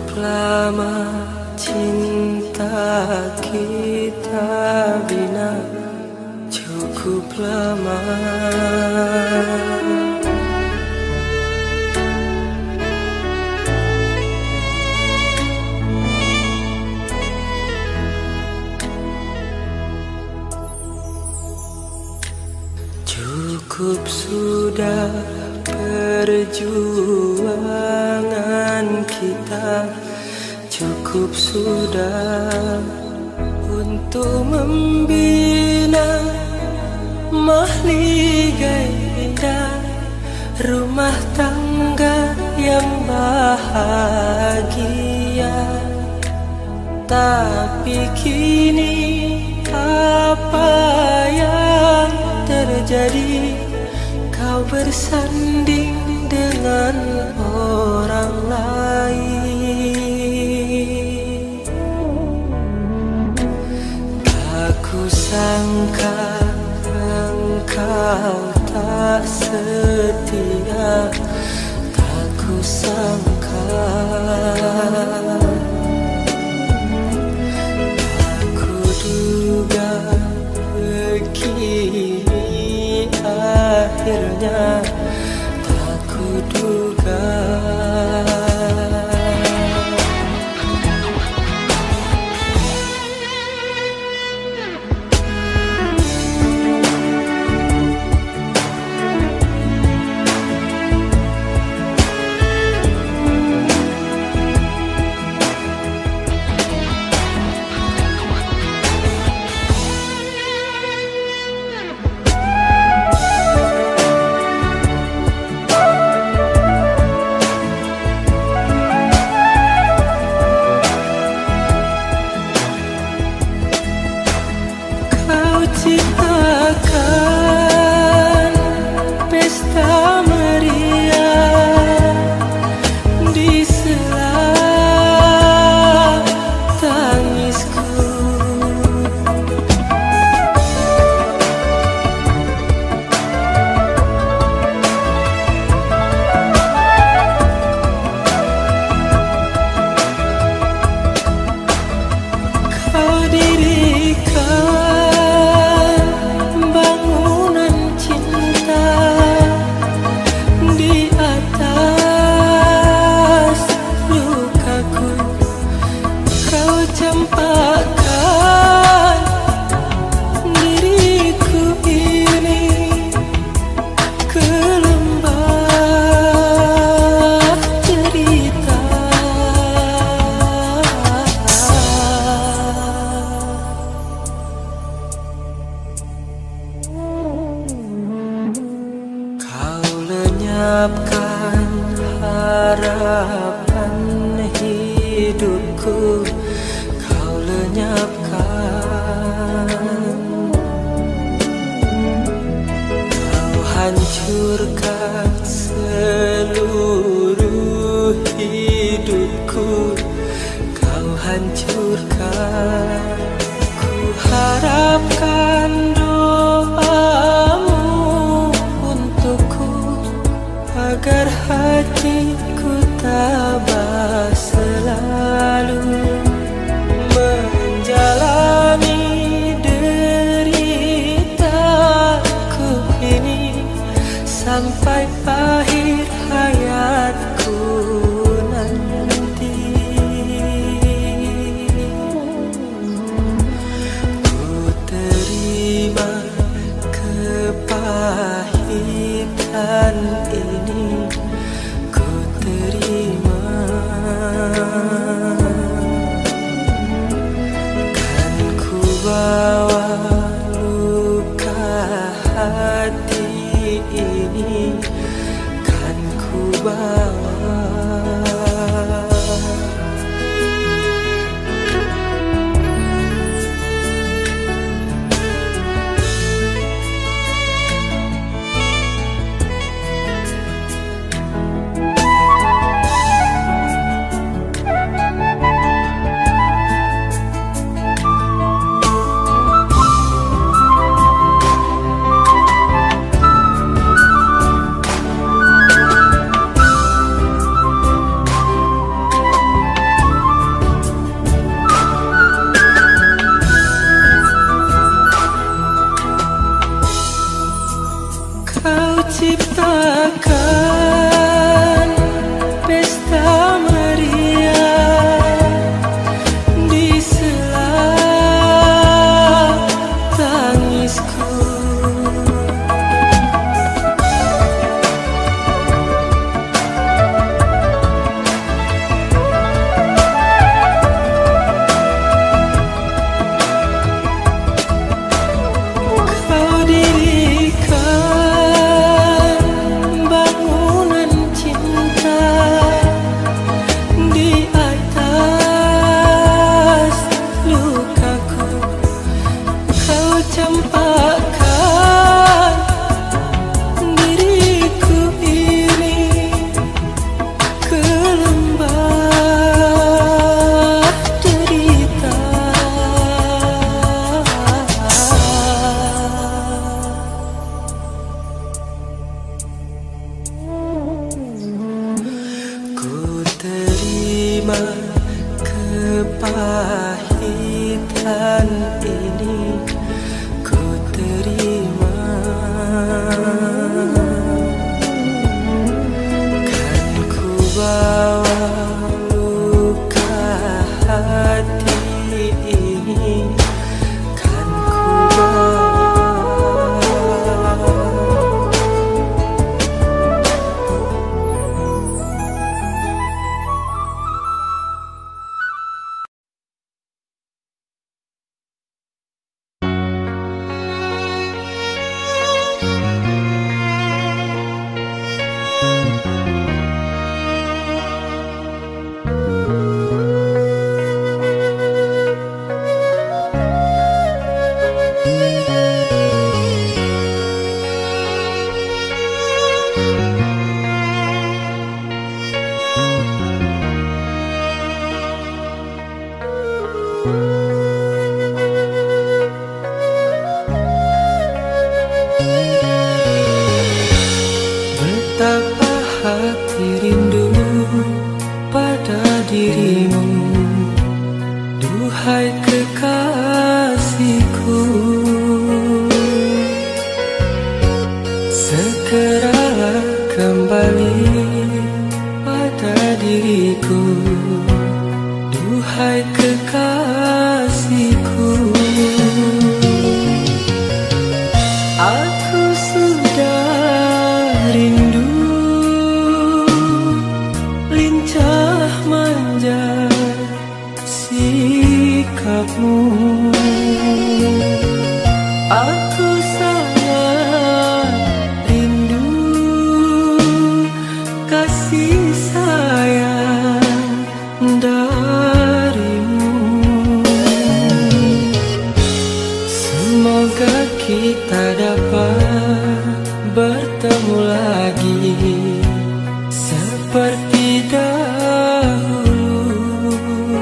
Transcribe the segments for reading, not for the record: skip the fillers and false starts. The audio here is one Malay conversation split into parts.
lama cinta kita bina, cukup lama. Cukup sudah perjuangan kita, cukup sudah untuk membina mahligai indah rumah tangga yang bahagia. Tapi kini apa yang terjadi? Kau bersanding dengan orang lain. Tak kusangka engkau tak setia, tak kusangka. Tak kuduga begini akhirnya, tak kuduga. Ciptakan pesta meriah di sela tangisku. Kau dirikan bangunan cinta di atas lukaku. Kau campakkan diriku ini ke lembah cerita. Kau lenyapkan harapan hidupku, kau lenyapkan. Kau hancurkan seluruh hidupku, kau hancurkan. Ku harapkan doamu untukku agar hatiku tabah selalu menjalani deritaku ini sampai akhir hayatku nanti. Ku terima kepahitan ini, ku terima. kepahitan ini ku terima. Kan ku bawa luka hati ini, kan ku betapa hati rindu pada dirimu, duhai kekasihku. Segeralah kembali pada diriku, duhai kekasihku. Aku sudah rindu lincah manja sikapmu. Aku sangat rindu kasih sayang darimu. Semoga kita dapat bertemu lagi seperti dahulu,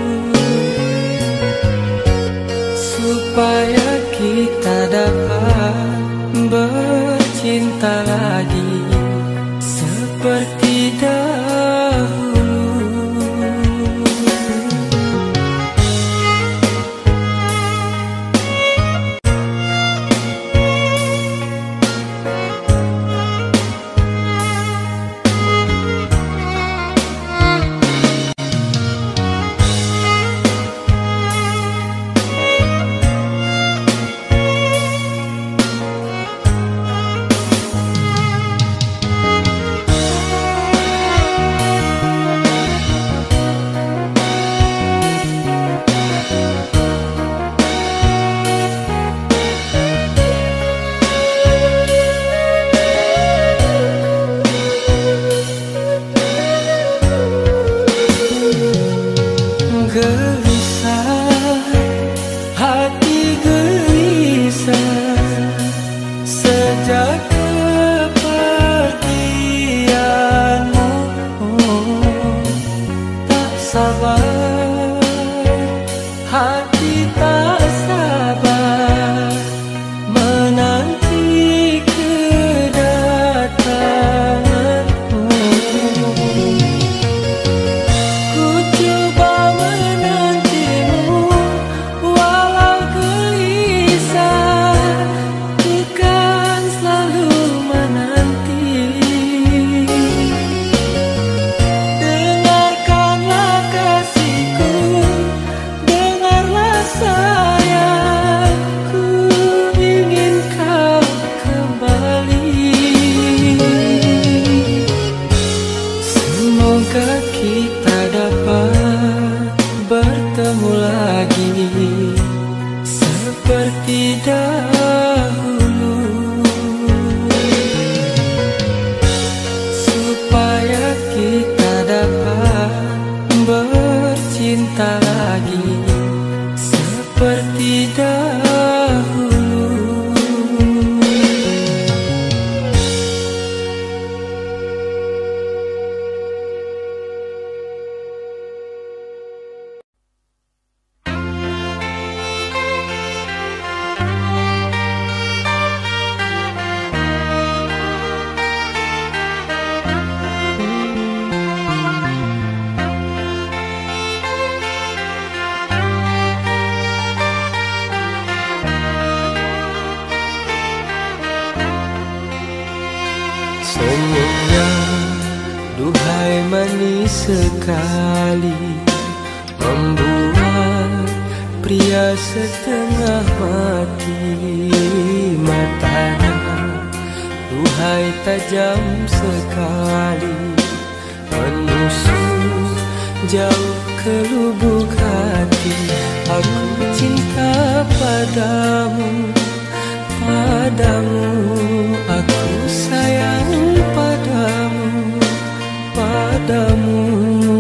supaya kita dapat bercinta lagi seperti dahulu. Gelisah, hati gelisah sejak kepergianmu. Tak sabar, hati tak sabar menanti kedatanganmu. Ku coba menantimu walau gelisah, ku kan selalu menanti. Dengarkanlah kasihku, dengarlah sayangku, ingin kau kembali. Semoga kita dapat bertemu lagi seperti dahulu, supaya kita dapat bercinta lagi seperti dahulu. sekali, membuat pria setengah mati matanya. Duhai tajam sekali, menusuk jauh ke lubuk hati. Aku cinta padamu, padamu. Aku sayang padamu, padamu.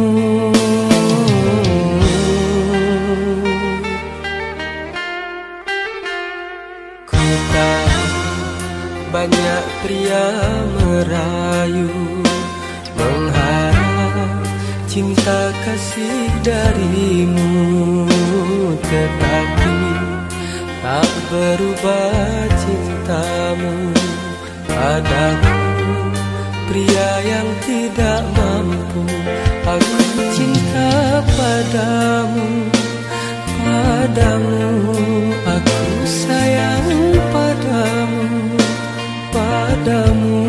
Ku tahu banyak pria merayu, mengharap cinta kasih darimu, tetapi tak berubah cintamu padaku, pria yang tidak mampu. Aku cinta padamu, padamu. Aku sayang padamu, padamu.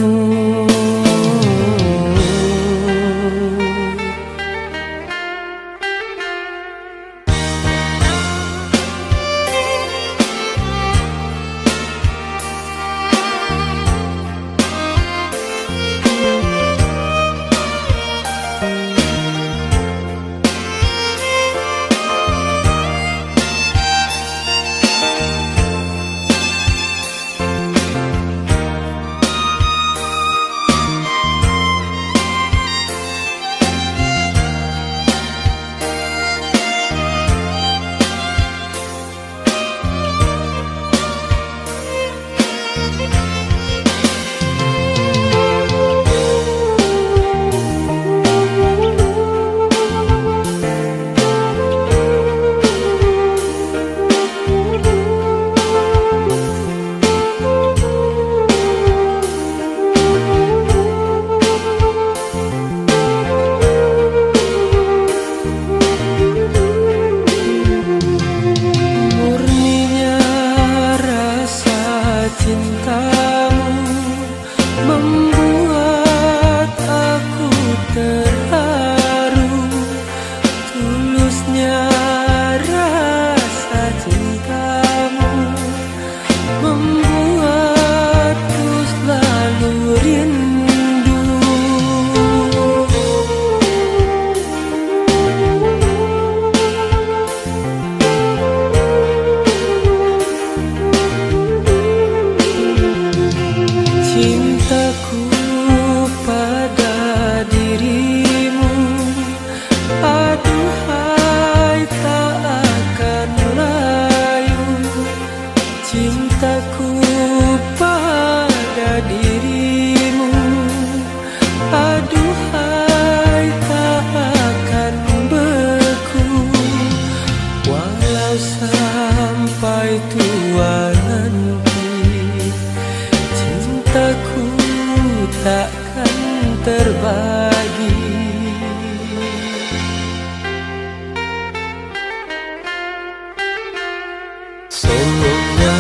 Senyumnya,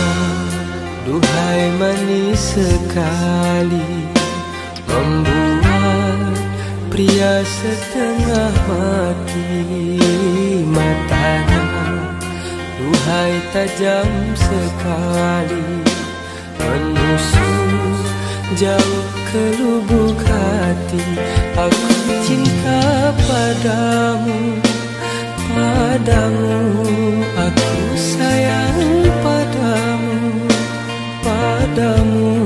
duhai manis sekali, membuat pria setengah mati matanya. Duhai tajam sekali, menusuk jauh ke lubuk hati. Aku cinta padamu, padamu. Aku sayang padamu, padamu.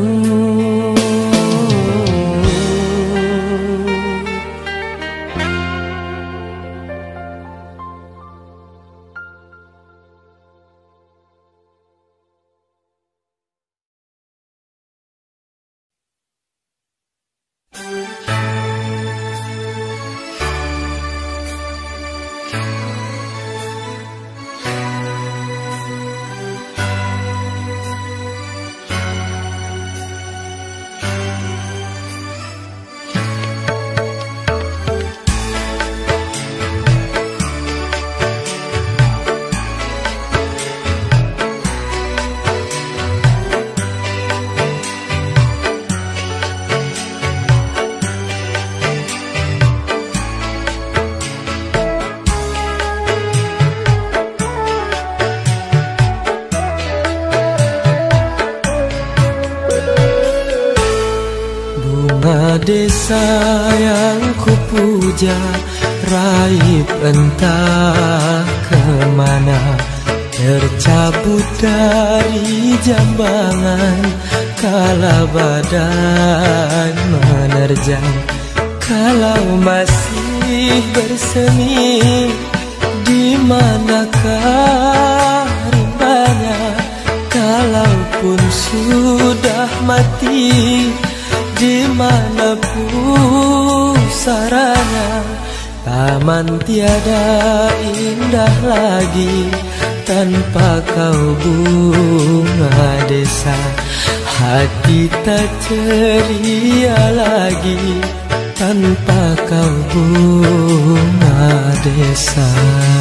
desa yang kupuja, raib entah kemana, tercabut dari jambangan kala badai menerjang. Kalau masih bersemi, di manakah rimbanya? Kalaupun sudah mati, di mana pusaranya? Taman tiada indah lagi tanpa kau bunga desa. Hati tak ceria lagi tanpa kau bunga desa.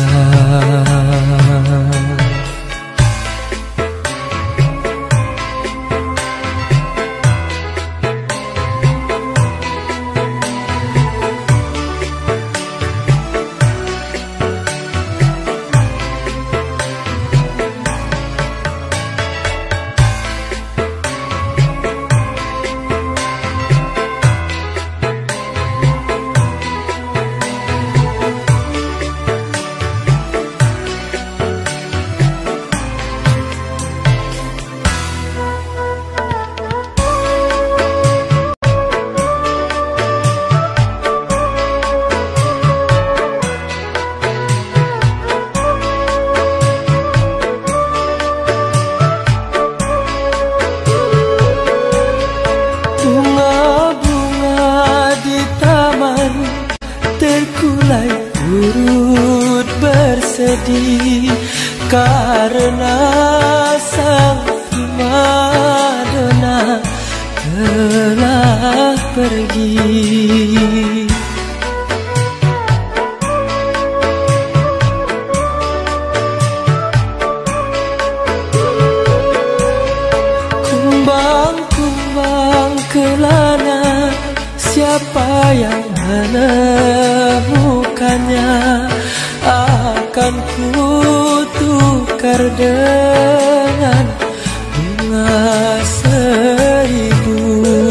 Terkulai turut bersedih karena sang primadona telah pergi. Kumbang-kumbang kelana, siapa yang menemukannya? Akan ku tukar dengan bunga seribu.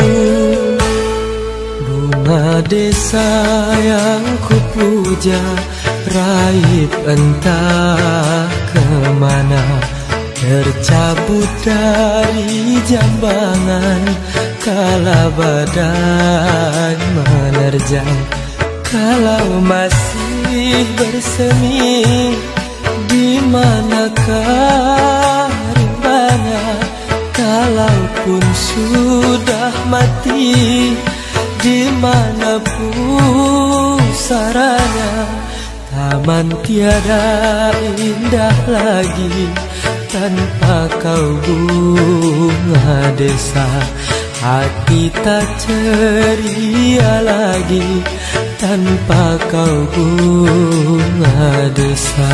Bunga desa yang kupuja, raib entah kemana, tercabut dari jambangan kala badai menerjang. Kalau masih bersemi, di manakah rimbanya? Kalaupun sudah mati, di mana pusaranya? Taman tiada indah lagi tanpa kau bunga desa. Hati tak ceria lagi tanpa kau bunga desa.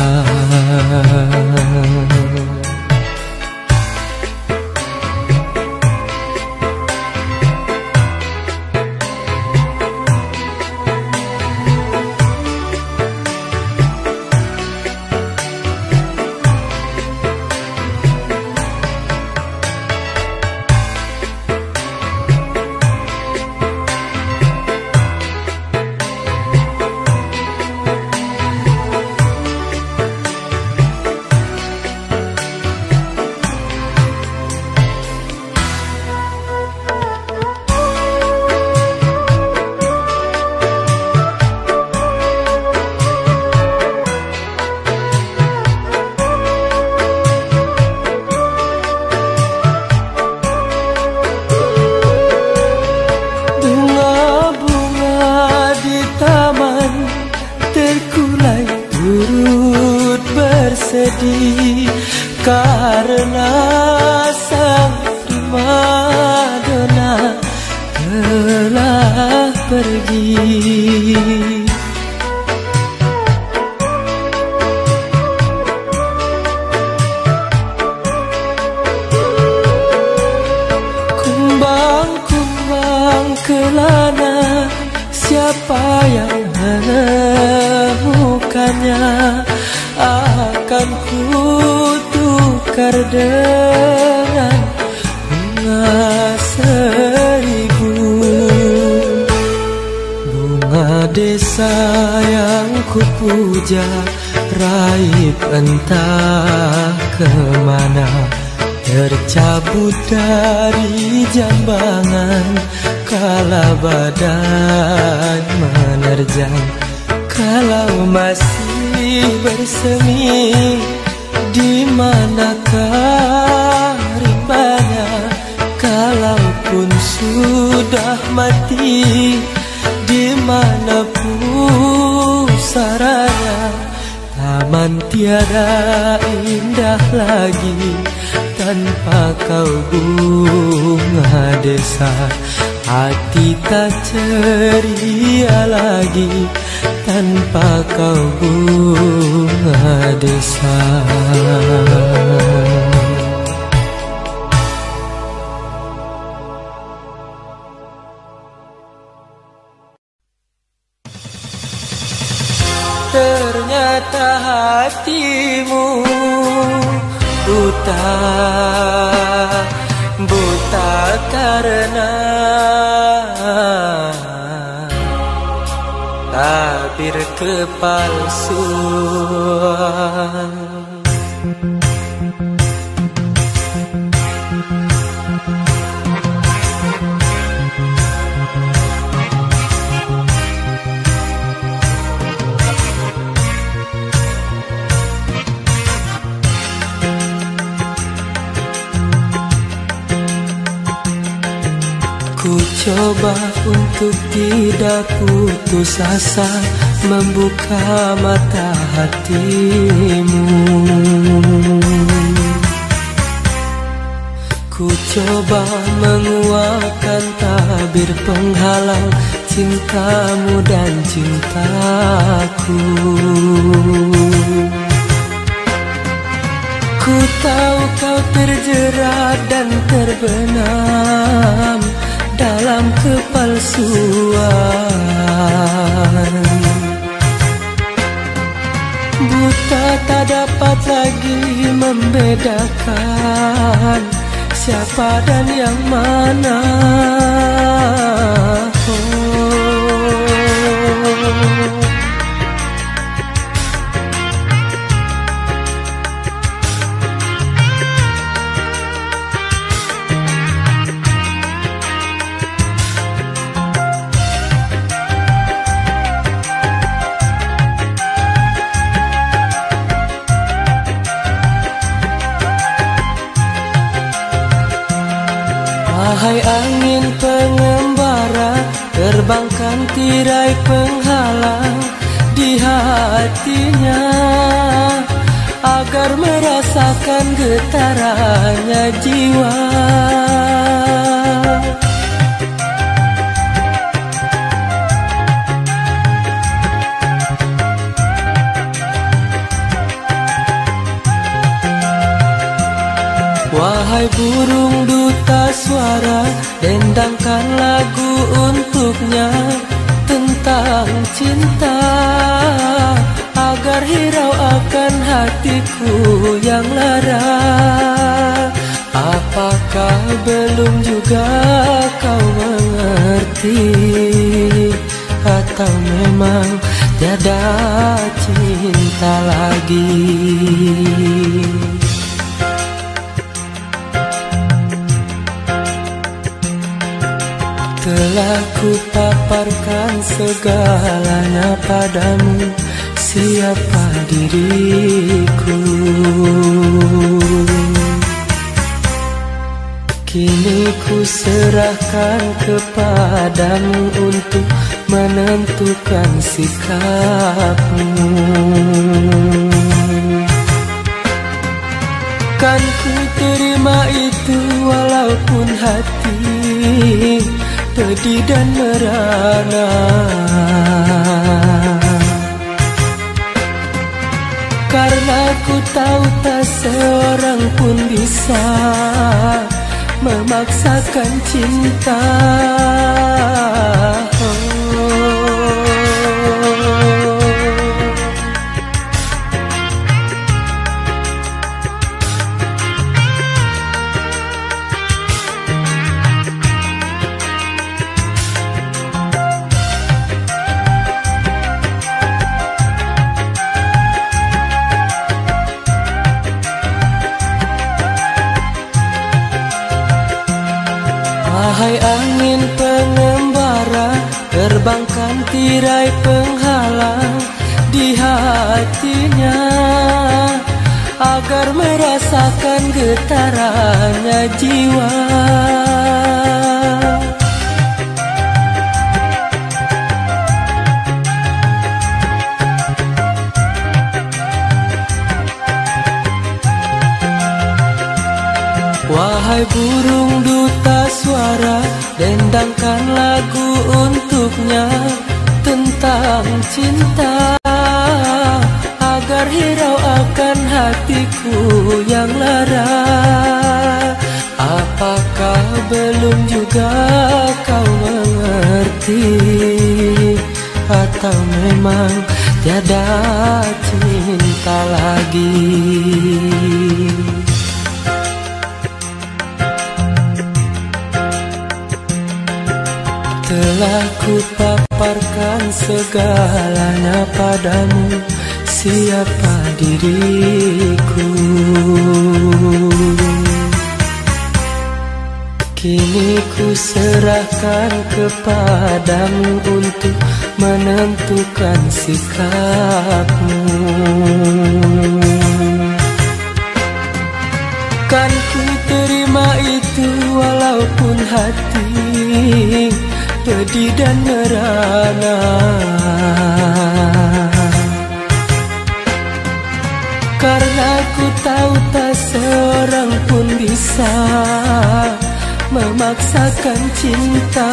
Terkulai turut bersedih karena sang primadona telah pergi. Kumbang-kumbang kelana, siapa yang menemukannya? Akan ku tukar dengan bunga seribu. sayang ku puja, raib entah kemana, tercabut dari jambangan kala badai menerjang. Kalau masih bersemi, di manakah rimbanya? Kalaupun sudah mati, di mana pusaranya? Taman tiada indah lagi tanpa kau bunga desa. Hati tak ceria lagi tanpa kau bunga desa. Ternyata hatimu buta, buta karena tabir kepalsuan. Ku coba untuk tidak putus asa, membuka mata hatimu. Ku coba menguatkan tabir penghalang cintamu dan cintaku. Ku tahu kau terjerat dan terbenam dalam kepalsuan. Buta tak dapat lagi membedakan siapa dan yang mana. Wahai angin pengembara, terbangkan tirai penghalang di hatinya, agar merasakan getarannya jiwa. Wahai burung duta suara, dendangkan lagu untuknya tentang cinta, agar hirau akan hatiku yang lara. Apakah belum juga kau mengerti, atau memang tiada cinta lagi? Telah ku paparkan segalanya padamu, siapa diriku. Kini ku serahkan kepadamu untuk menentukan sikapmu. Kan ku terima itu walaupun hati pedih dan merana, karena ku tahu tak seorang pun bisa memaksakan cinta. hilangkan tirai penghalang di hatinya, agar merasakan getarannya jiwa. Wahai burung duta suara, dendangkan lagu untuknya tentang cinta, agar hirau akan hatiku yang lara. Apakah belum juga kau mengerti, atau memang tiada cinta lagi? Telah ku paparkan segalanya padamu, siapa diriku. Kini ku serahkan kepadamu untuk menentukan sikapmu. Kan ku terima itu walaupun hati pedih dan merana, karena ku tahu tak seorang pun bisa memaksakan cinta.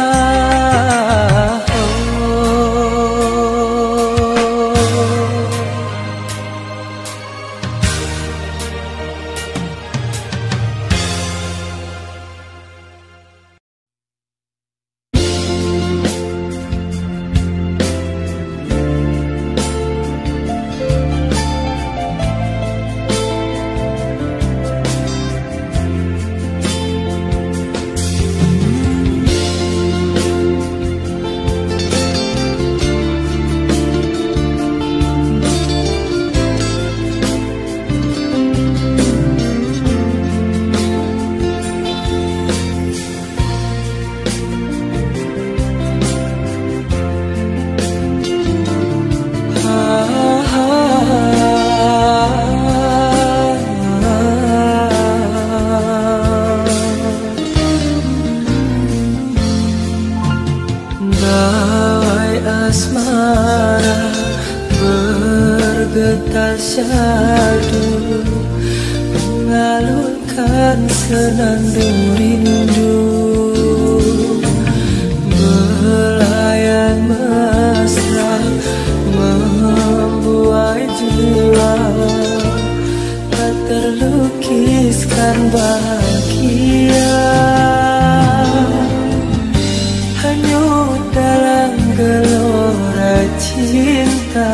Syahdu mengalunkan senandung rindu, belayan mesra membuai jiwa, tak terlukiskan bahagia, hanyut dalam gelora cinta,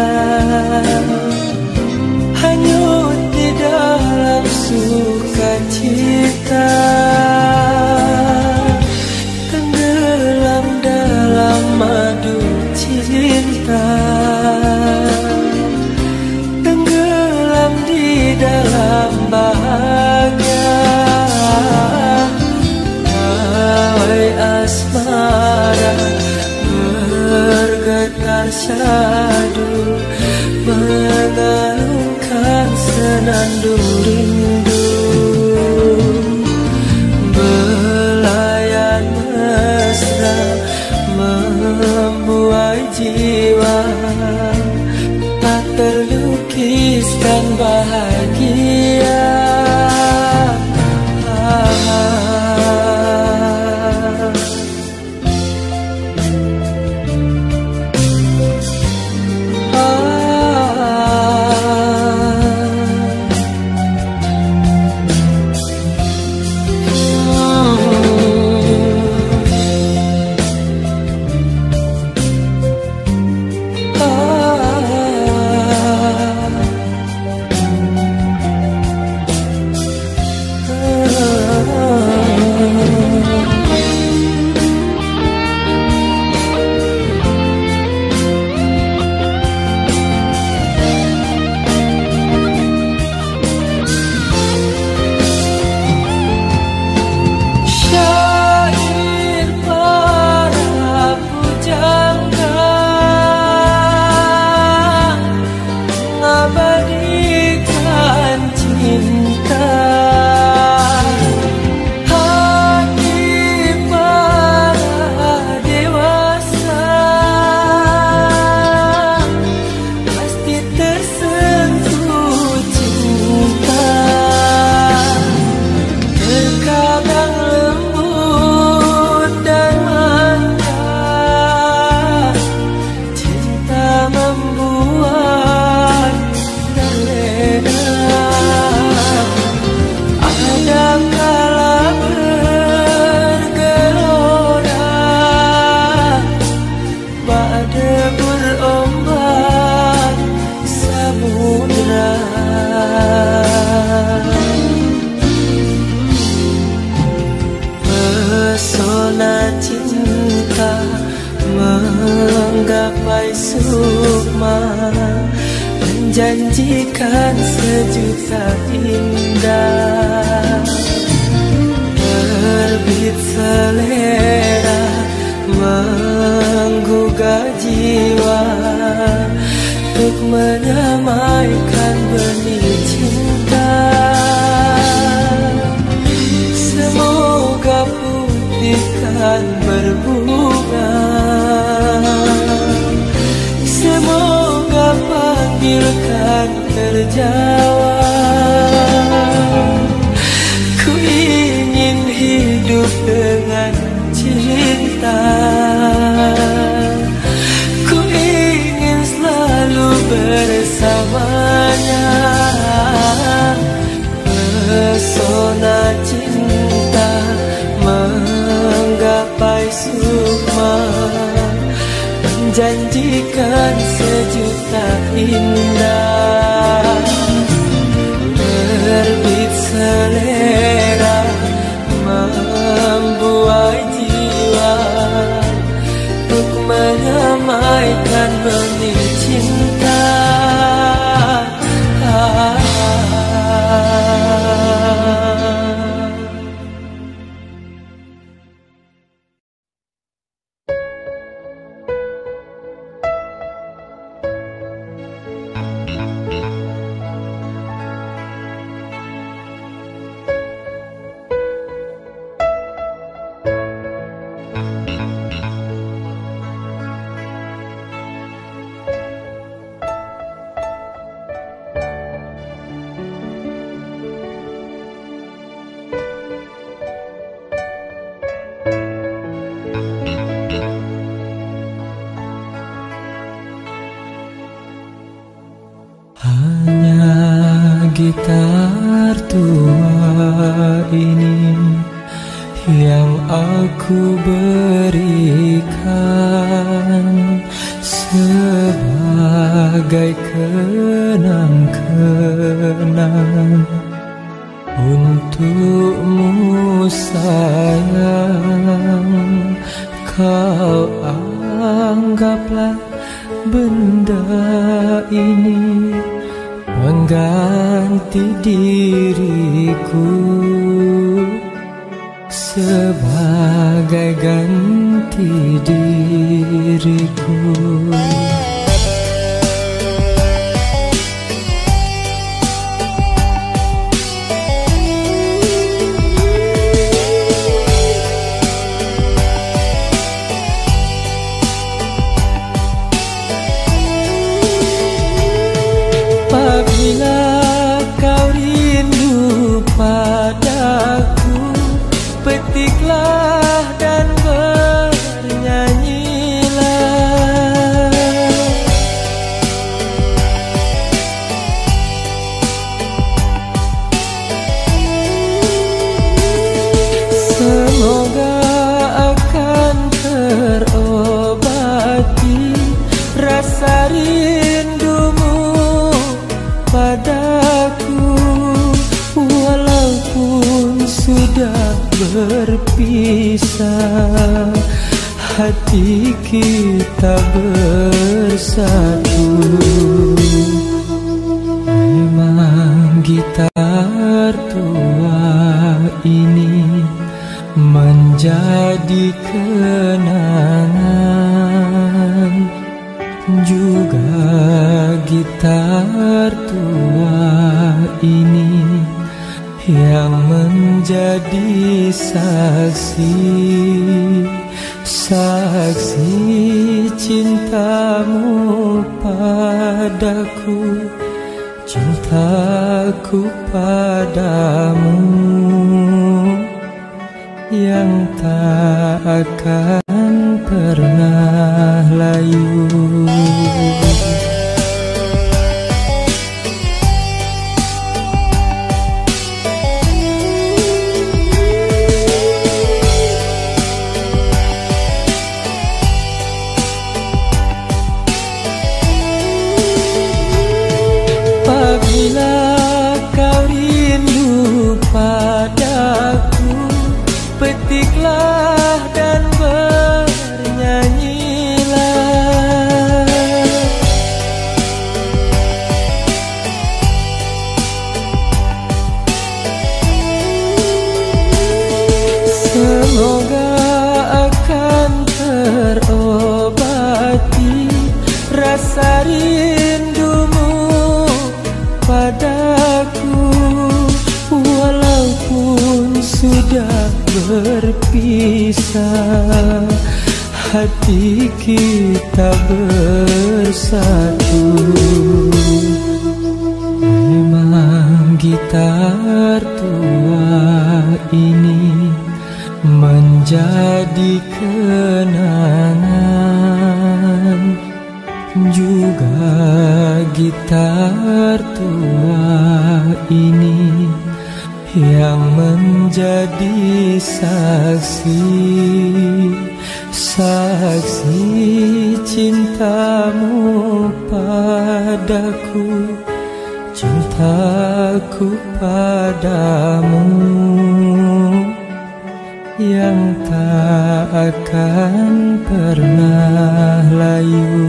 hanyut di dalam sukacita, tenggelam dalam madu cinta, tenggelam di dalam bahagia. Hai asmara bergetar syahdu mengalunkan senandung rindu, belayan mesra membuai jiwa, tak terlukiskan bahagia. mesra. Pesona cinta menggapai sukma, menjanjikan sejuta indah. Terbit selera menggugah jiwa, untuk menyamaikan benih cinta. Semoga putihkan berbunga, semoga panggilkan terjawab. Ku ingin hidup dengan cinta, ku ingin selalu bersamanya. Pesona cinta menggapai sukma, menjanjikan sejuta indah. Terbit selera membuai jiwa, untuk menyamaikan benih cinta. Gitar tua ini yang aku berikan sebagai kenang-kenang untukmu sayang. Kau anggaplah benda ini mengganti diriku, sebagai ganti diriku. Apabila kau rindu padaku, petiklah dan bernyanyilah. Semoga akan terobati rasa rindumu padaku, walaupun sudah berpisah, hati kita bersatu. Memang gitar tua ini menjadi kenangan, juga gitar tua ini yang menjadi saksi cintamu padaku, cintaku padamu yang tak akan pernah layu. bisa hati kita bersatu. Memang gitar tua ini menjadi kenangan, juga gitar tua ini yang menjadi saksi cintamu padaku, cintaku padamu yang tak akan pernah layu.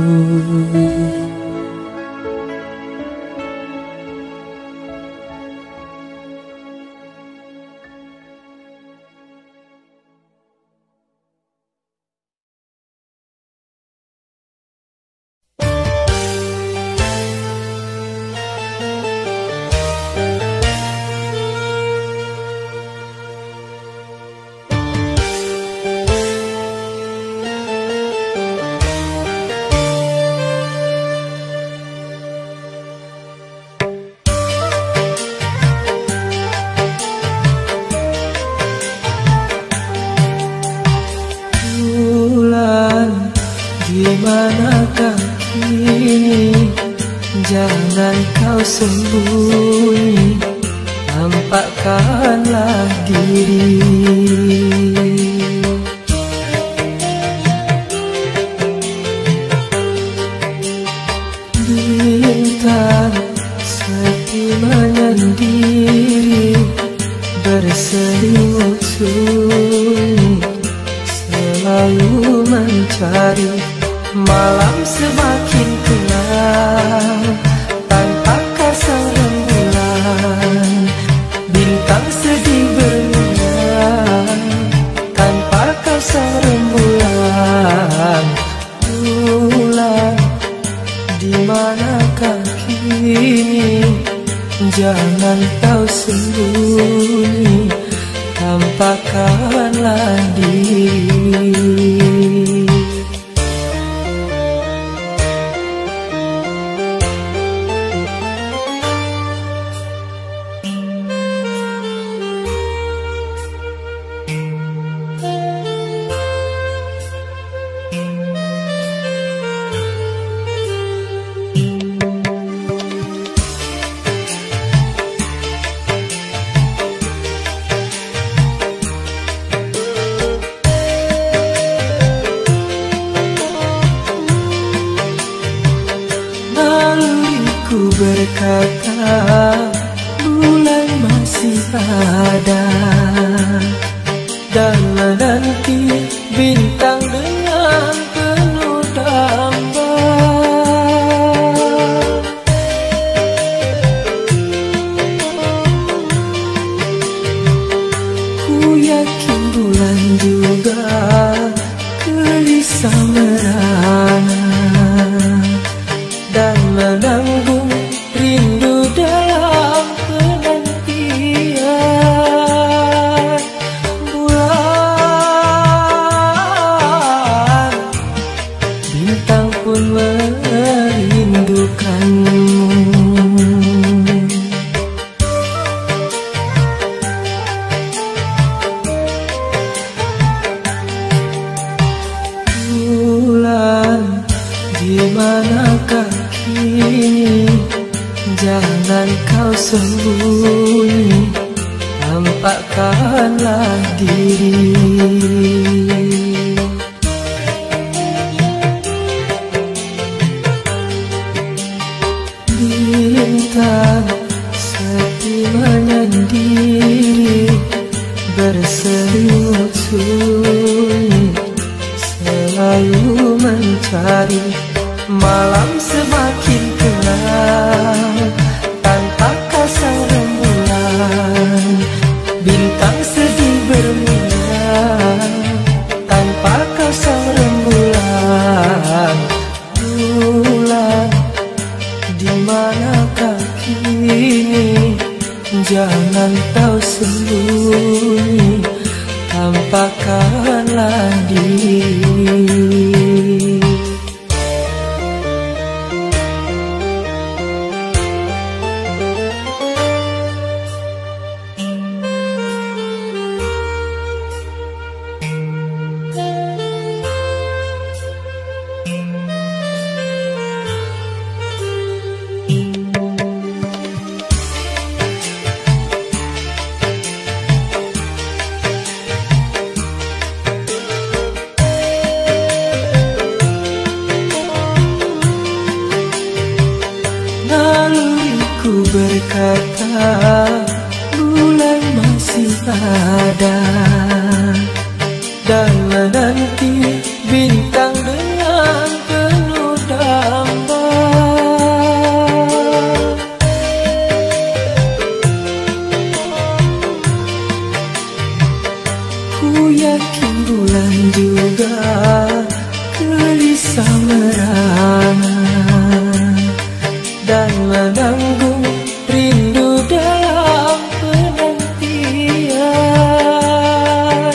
Dimanakah kini? Jangan kau sembunyi, tampakkanlah diri. Bintang sepi menyendiri, berselimut sunyi, selalu mencari. Malam semakin gelap tanpa kasang rembulan, bintang sedih berminyak tanpa kasang rembulan. Bulan di manakah kini? Jangan kau sembunyi, tampakkanlah diri. Ku berkata bulan masih ada, dan menanti bintang dengan penuh damba. Ku yakin bulan juga gelisah merana dan menanggung rindu dalam penantian. Bulan, bintang pun merindukanmu. Bulan, di manakah kini? Jangan kau sembunyi, tampakkanlah diri. Bintang sepi menyendiri, berselimut sunyi, selalu mencari. Malam semakin gelap tanpa kasang rembulan, bintang sedih berminyak tanpa kasang rembulan. Bulan, di manakah kini? Jangan kau sembunyi, tampakkanlah diri. Berkata bulan masih ada dan menanti bintang dengan penuh damba. Ku yakin bulan juga gelisah merana dan menanggung rindu dalam penantian.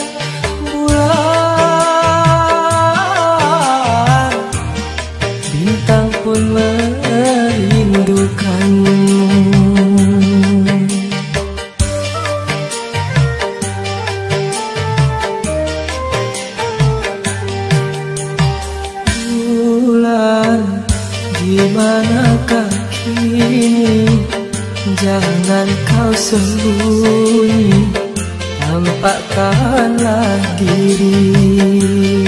Bulan, bintang pun merindukanmu. Bulan, di manakah kini? Jangan kau sembunyi, tampakkanlah diri.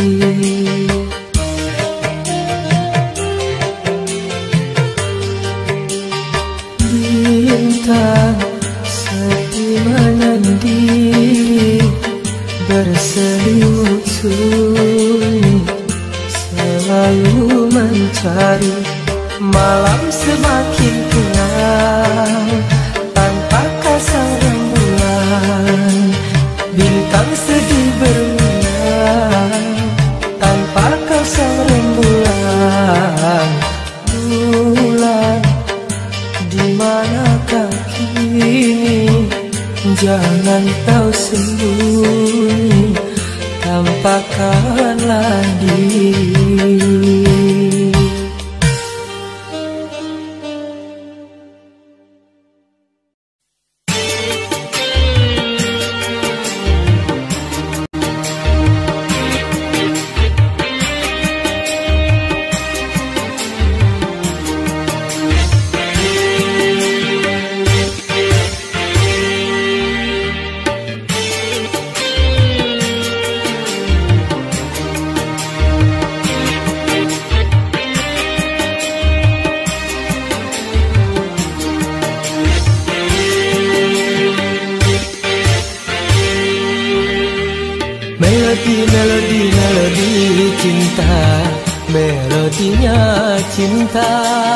Bintang sepi menyendiri, berselimut sunyi, selalu mencari. Malam semakin gelap tanpa kasang rembulan, bintang sedih berminyak tanpa kasang rembulan. Bulan, di manakah kini? Jangan kau sembunyi, tampakkanlah diri. Melodi cinta, melodinya cinta,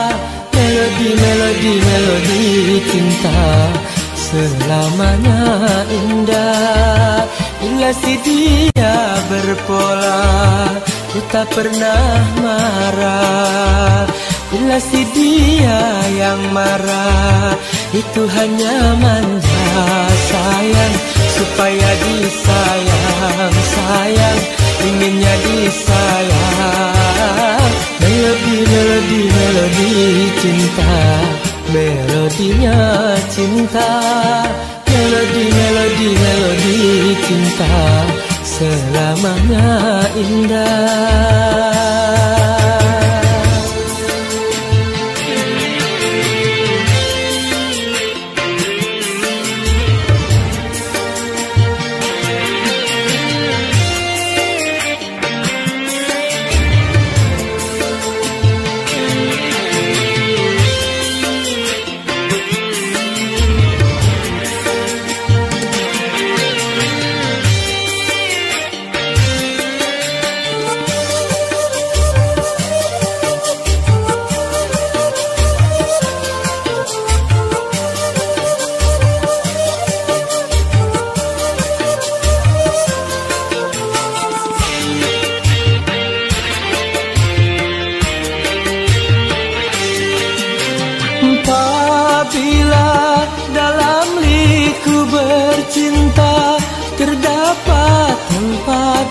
melodi cinta selamanya indah. Bila si dia berpola, ku tak pernah marah. Bila si dia yang marah, itu hanya manja. Sayang, supaya disayang, sayang, inginnya disayang. Melodi cinta, melodinya cinta, melodi cinta selamanya indah.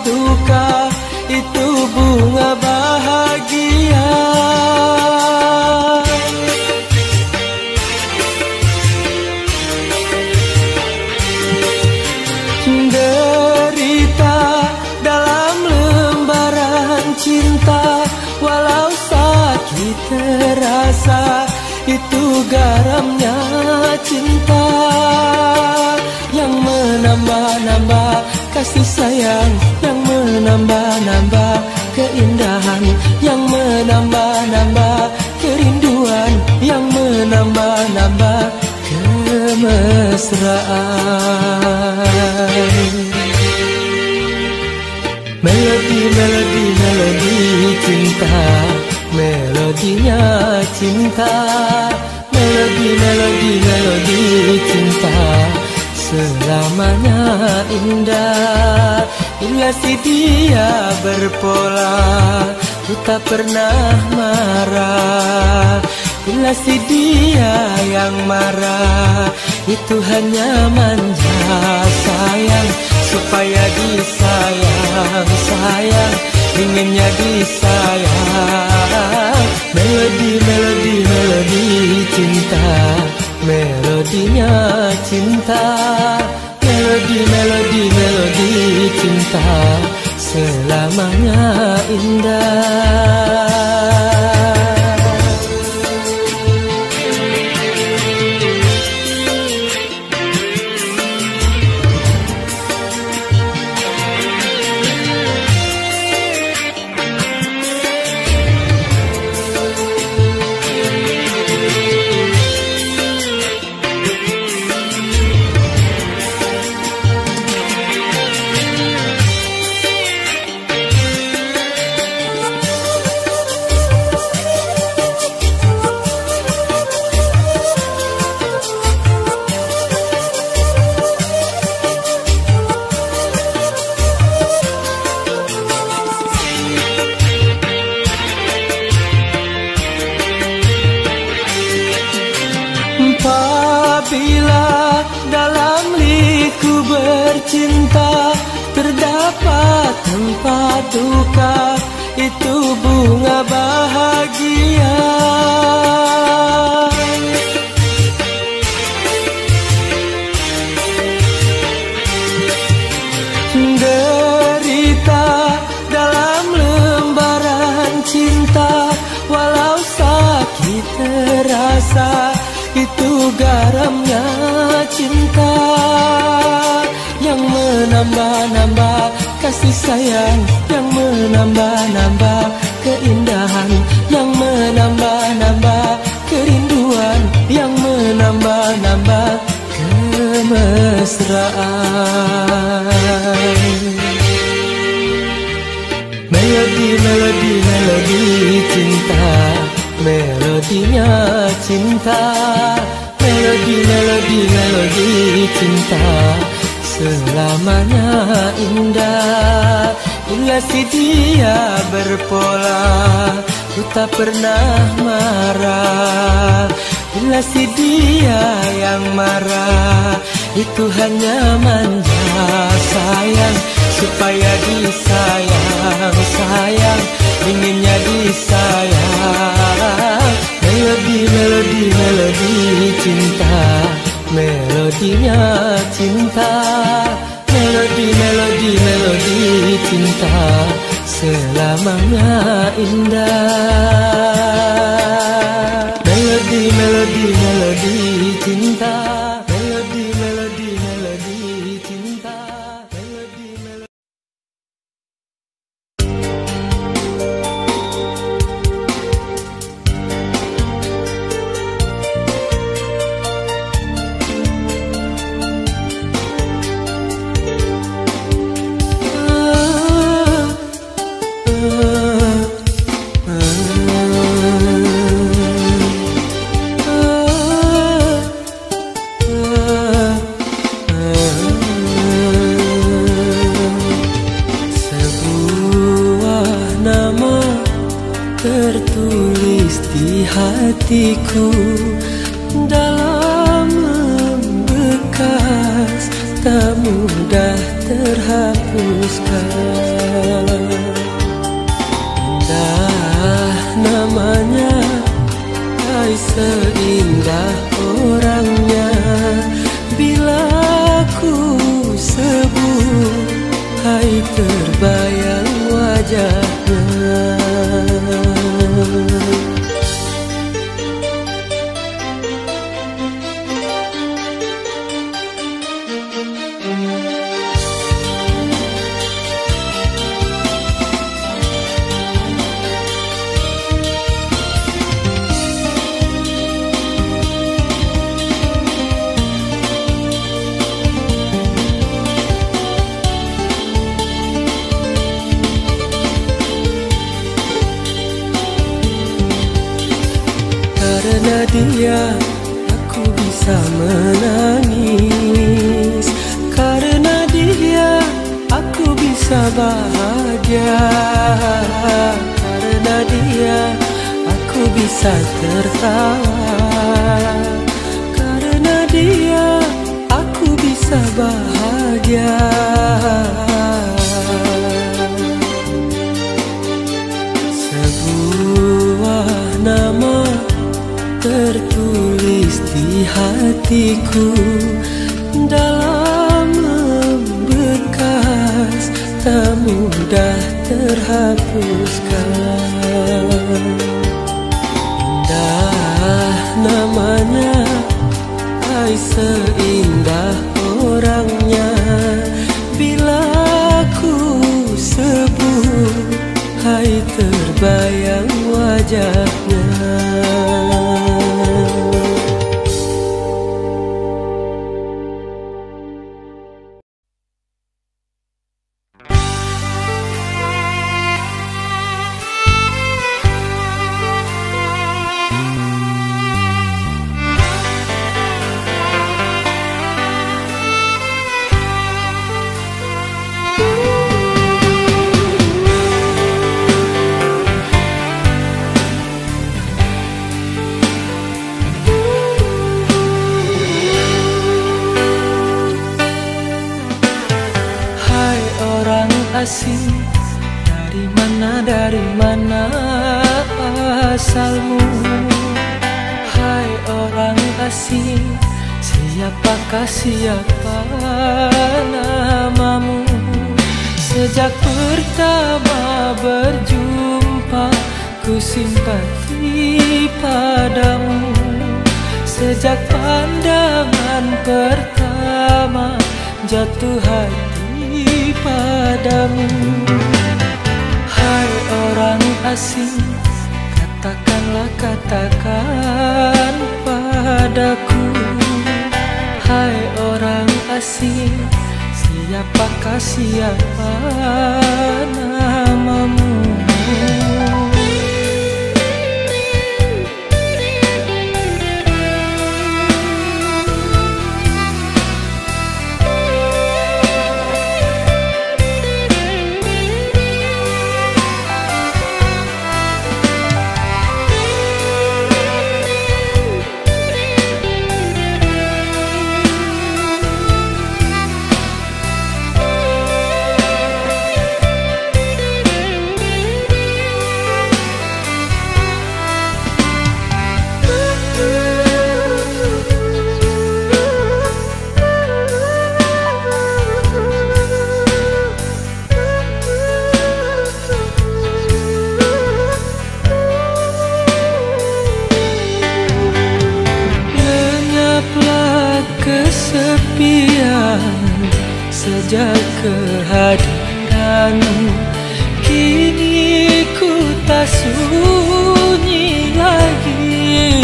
duka, itu bunga bahagia. Derita dalam lembaran cinta, walau sakit terasa, itu garamnya cinta yang menambah-nambah kasih sayang, yang menambah-nambah keindahan, yang menambah-nambah kerinduan, yang menambah-nambah kemesraan. Melodi, melodi, melodi cinta, melodinya cinta. Melodi, melodi, melodi cinta, selamanya indah. Bila si dia berpola, ku tak pernah marah. Bila si dia yang marah, itu hanya manja sayang, supaya disayang, sayang, inginnya disayang. Melodi, melodi, melodi cinta, melodinya cinta. Melodi, melodi, melodi cinta, selamanya indah. Apabila dalam liku bercinta terdapat tempat duka, itu bunga bahagia. Derita dalam lembaran cinta, walau sakit terasa, itu garamnya cinta yang menambah-nambah kasih sayang, yang menambah-nambah keindahan, yang menambah-nambah kerinduan, yang menambah-nambah kemesraan. Melodi, melodi, melodi cinta, melodinya cinta. Melodi, melodi, melodi cinta, selamanya indah. Bila si dia berpola, ku tak pernah marah. Bila si dia yang marah, itu hanya manja sayang, supaya disayang, sayang, inginnya disayang. Melodi, melodi, melodi cinta, melodinya cinta. Melodi, melodi, melodi cinta, selamanya indah. Melodi, melodi, melodi cinta. Melodi, melodi, melodi cinta. Melodi, melodi. Tertulis di hatiku dalam membekas tak mudah terhapuskan. Indah namanya, hai seindah orangnya. Bila ku sebut, hai terbayang wajahnya. Karena dia aku bisa menangis, karena dia aku bisa bahagia, karena dia aku bisa tertawa, karena dia aku bisa bahagia. Sebuah nama tertulis di hatiku, dalam membekas, tak mudah terhapuskan. Indah namanya, hai seindah orangnya. Bila ku sebut, hai terbayang wajahnya. Asing, dari mana asalmu? Hai orang asing, siapa namamu? Sejak pertama berjumpa, ku simpati padamu. Sejak pandangan pertama, jatuh hati padamu. Hai orang asing, katakan padaku. Hai orang asing, siapa namamu? Sejak kehadiranmu, kini ku tak sunyi lagi.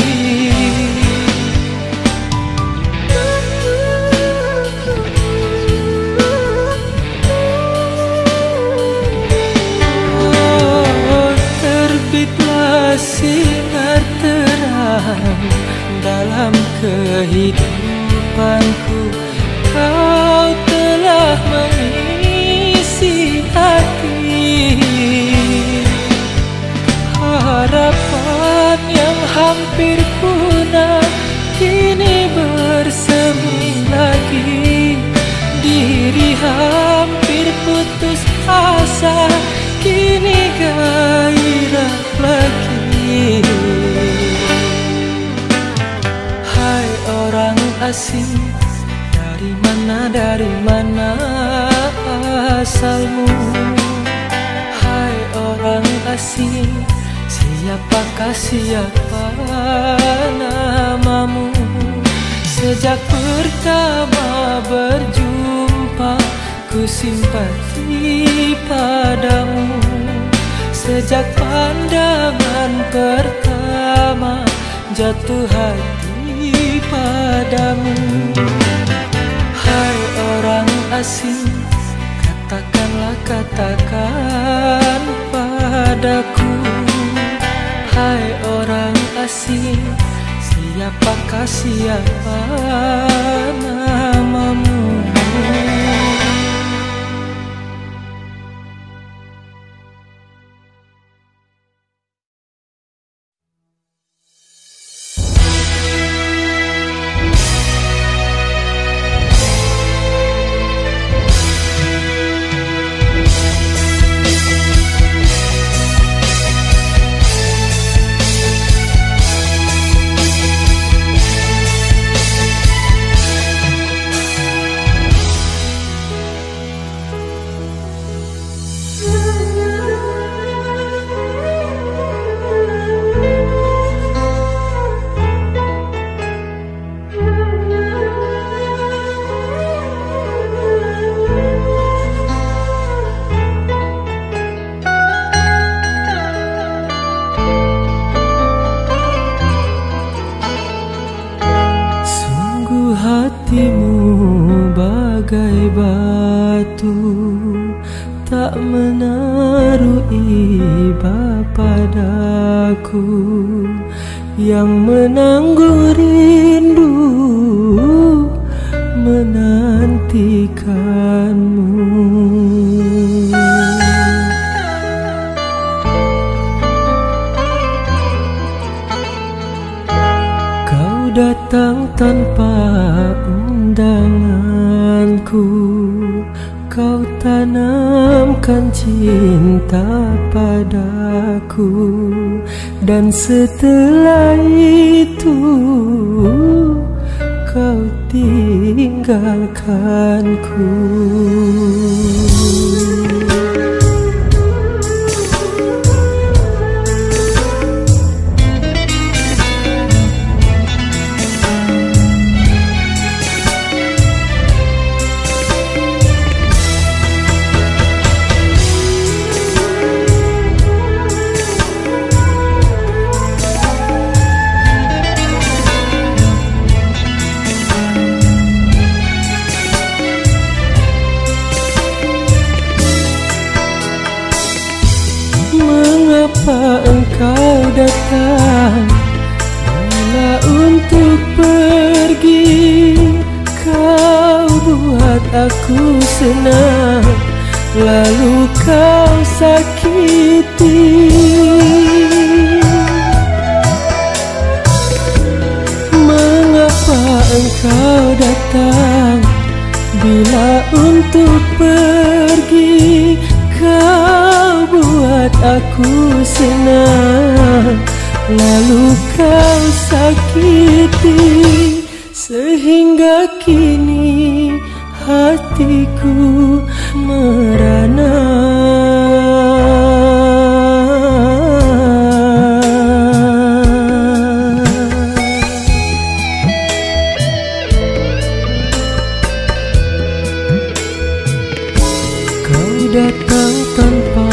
Oh, terbitlah sinar terang dalam kehidupanku. Kau telah mengisi hati, harapan yang hampir punah kini bersemi lagi asing, dari mana asalmu? Hai orang asing, siapakah namamu? Sejak pertama berjumpa, ku simpati padamu. Sejak pandangan pertama, jatuh hati padamu. Hai orang asing, katakan padaku. Hai orang asing, siapakah namamu? Hatimu bagai batu, tak menaruh iba padaku, yang menanggung rindu menantikanmu. Kau datang tanpa undanganku, kau tanamkan cinta padaku, dan setelah itu kau tinggalkanku. Mengapa engkau datang bila untuk pergi? Kau buat aku senang, lalu kau sakiti. Mengapa engkau datang bila untuk pergi? Kau buat aku senang, lalu kau sakiti. Sehingga kini hatiku merana. Kau datang tanpa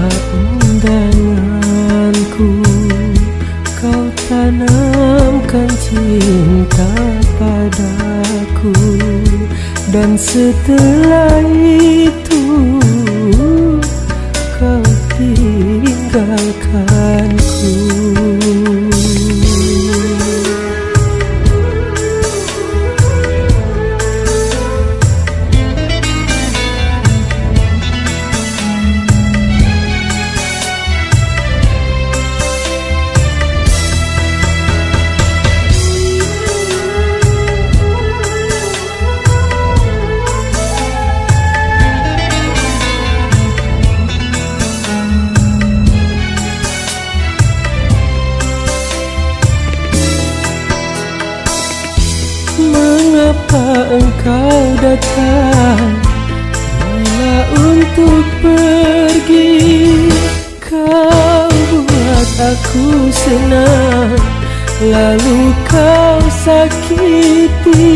undanganku, kau tanamkan cinta padaku, dan setelah itu kau tinggalkanku. Mengapa engkau datang bila untuk pergi? Kau buat aku senang, lalu kau sakiti.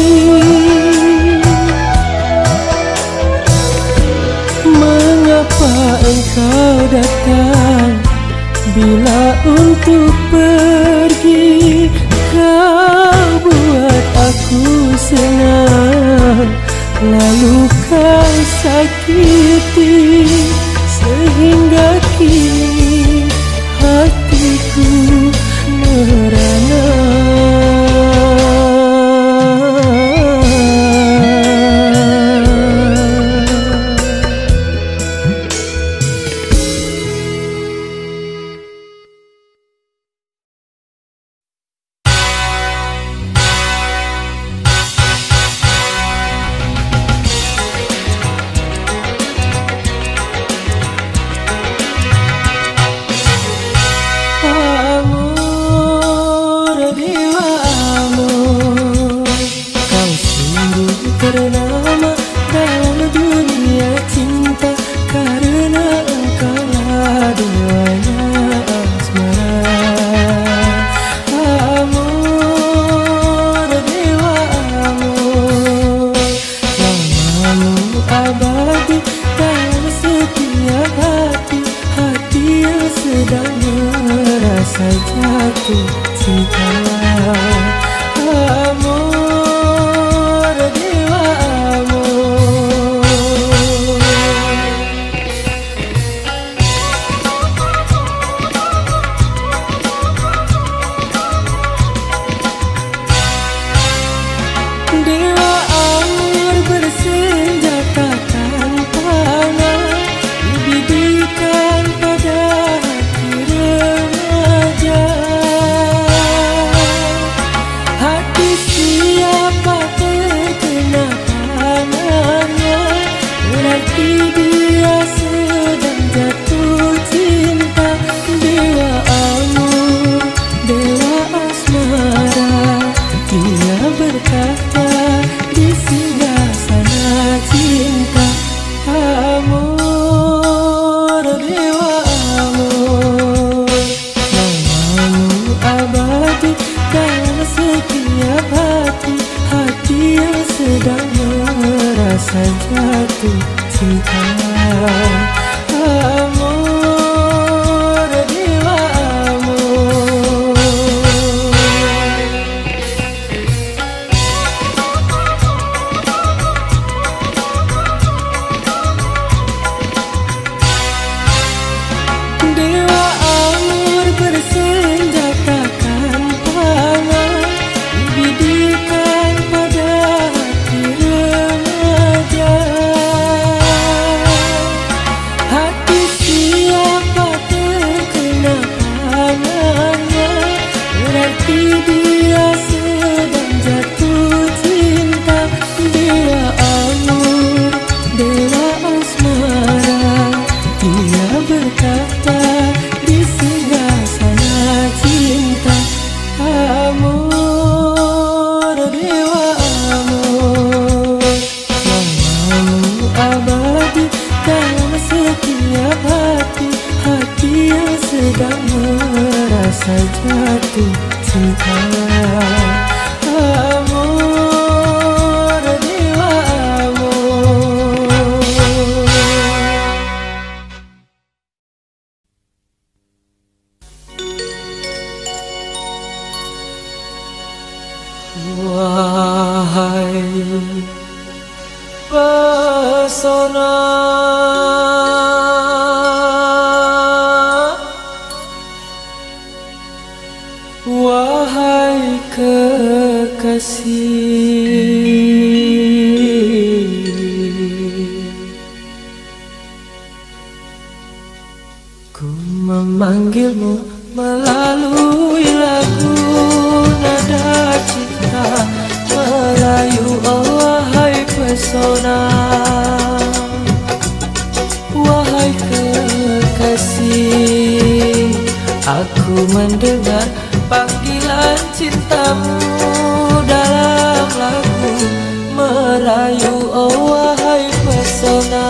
Mengapa engkau datang bila untuk pergi? Kau buat aku senang, lalu kau sakiti. Sehingga kini hatiku merana. Wahai pesona, wahai kekasih, ku memanggilmu melalui lagu nada cinta Melayu. Oh wahai pesona, wahai kekasih, aku mendengar panggilan cintamu dalam lagu. merayu, oh wahai pesona.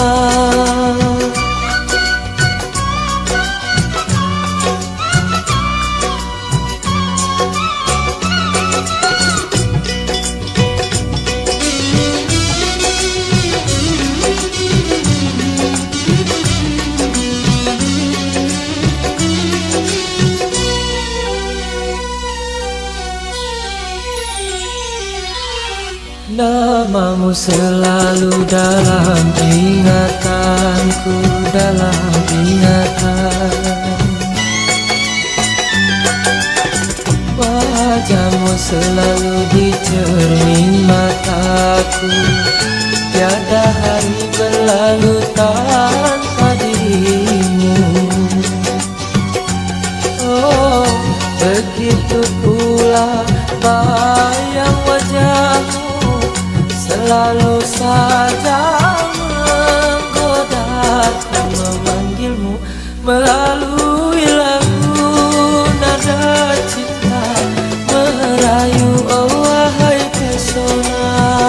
Namamu selalu dalam ingatanku, dalam ingatan. Wajahmu selalu di cermin mataku, tiada hari berlalu tanpa dirimu. Oh, begitu pula bayang wajahmu, selalu saja menggodaku, memanggilmu melalui lagu nada cinta, merayu, oh wahai pesona.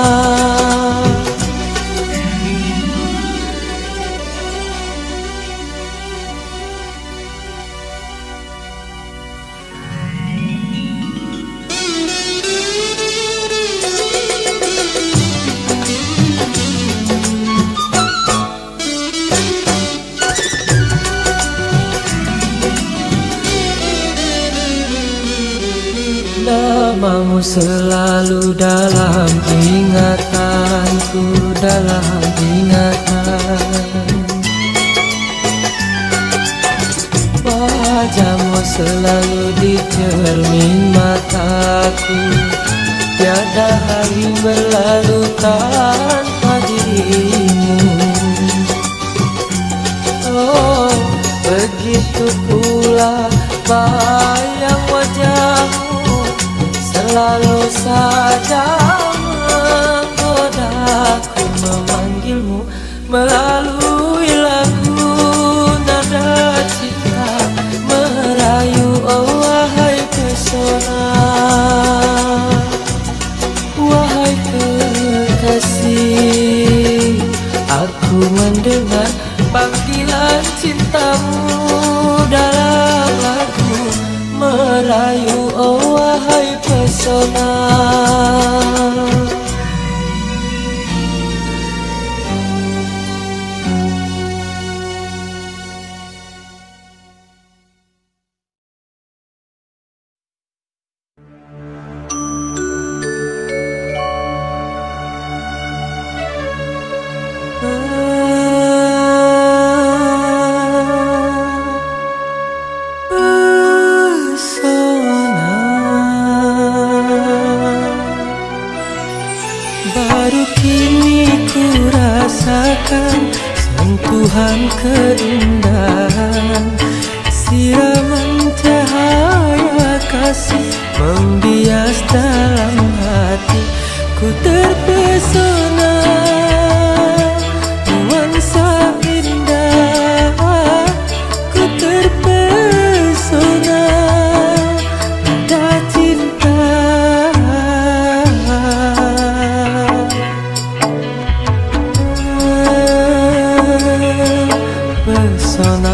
Namamu selalu dalam ingatanku, dalam ingatan. Wajahmu selalu di cermin mataku, tiada hari berlalu tanpa dirimu. Oh, begitu pula bayang wajahmu, selalu saja menggodaku, memanggilmu melalui lagu nada cinta, merayu, oh wahai pesona. Wahai kekasih, aku mendengar panggilan cintamu dalam lagu, merayu, oh wahai pesona. Baru kini ku rasakan sentuhan keindahan, siraman cahaya kasih membias dalam hati. Ku terpesona nuansa indah, ku terpesona nada cinta. Pesona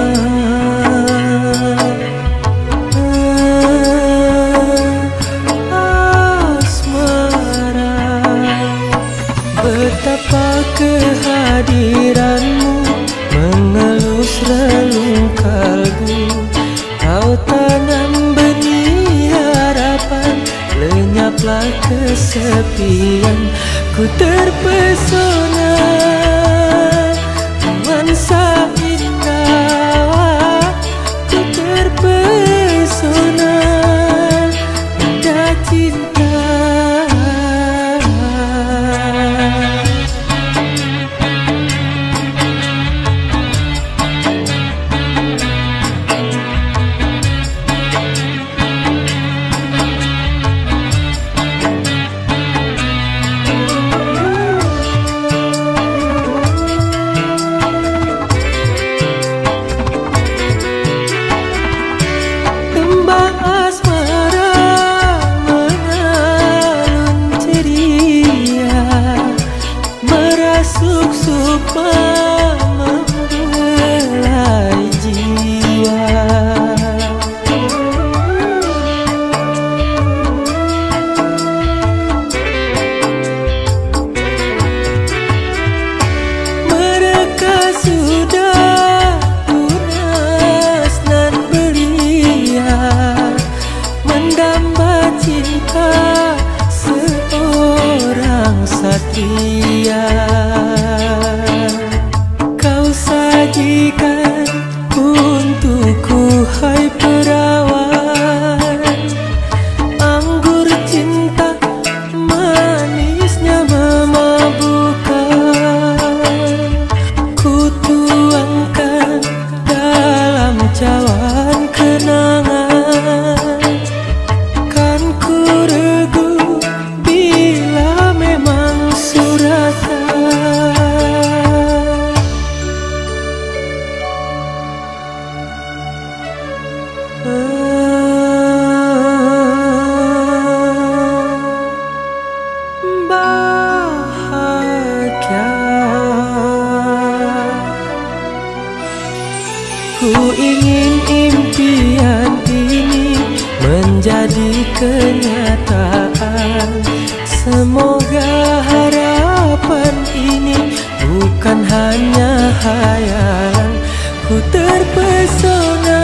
asmara, betapa kehadiranmu mengelus relung kalbu. Kau tanam benih harapan, lenyaplah kesepian. Ku terpesona nuansa indah, ku terpesona nada cinta. bahagia. Kau sajikan untukku, hai perawan, anggur cinta manisnya memabukkan. Ku tuangkan dalam cawan kenangan, kan ku regu bila memang suratan. Bahagia. Ku ingin impian ini menjadi kenyataan. Semoga harapan ini bukan hanya hayalan. Ku terpesona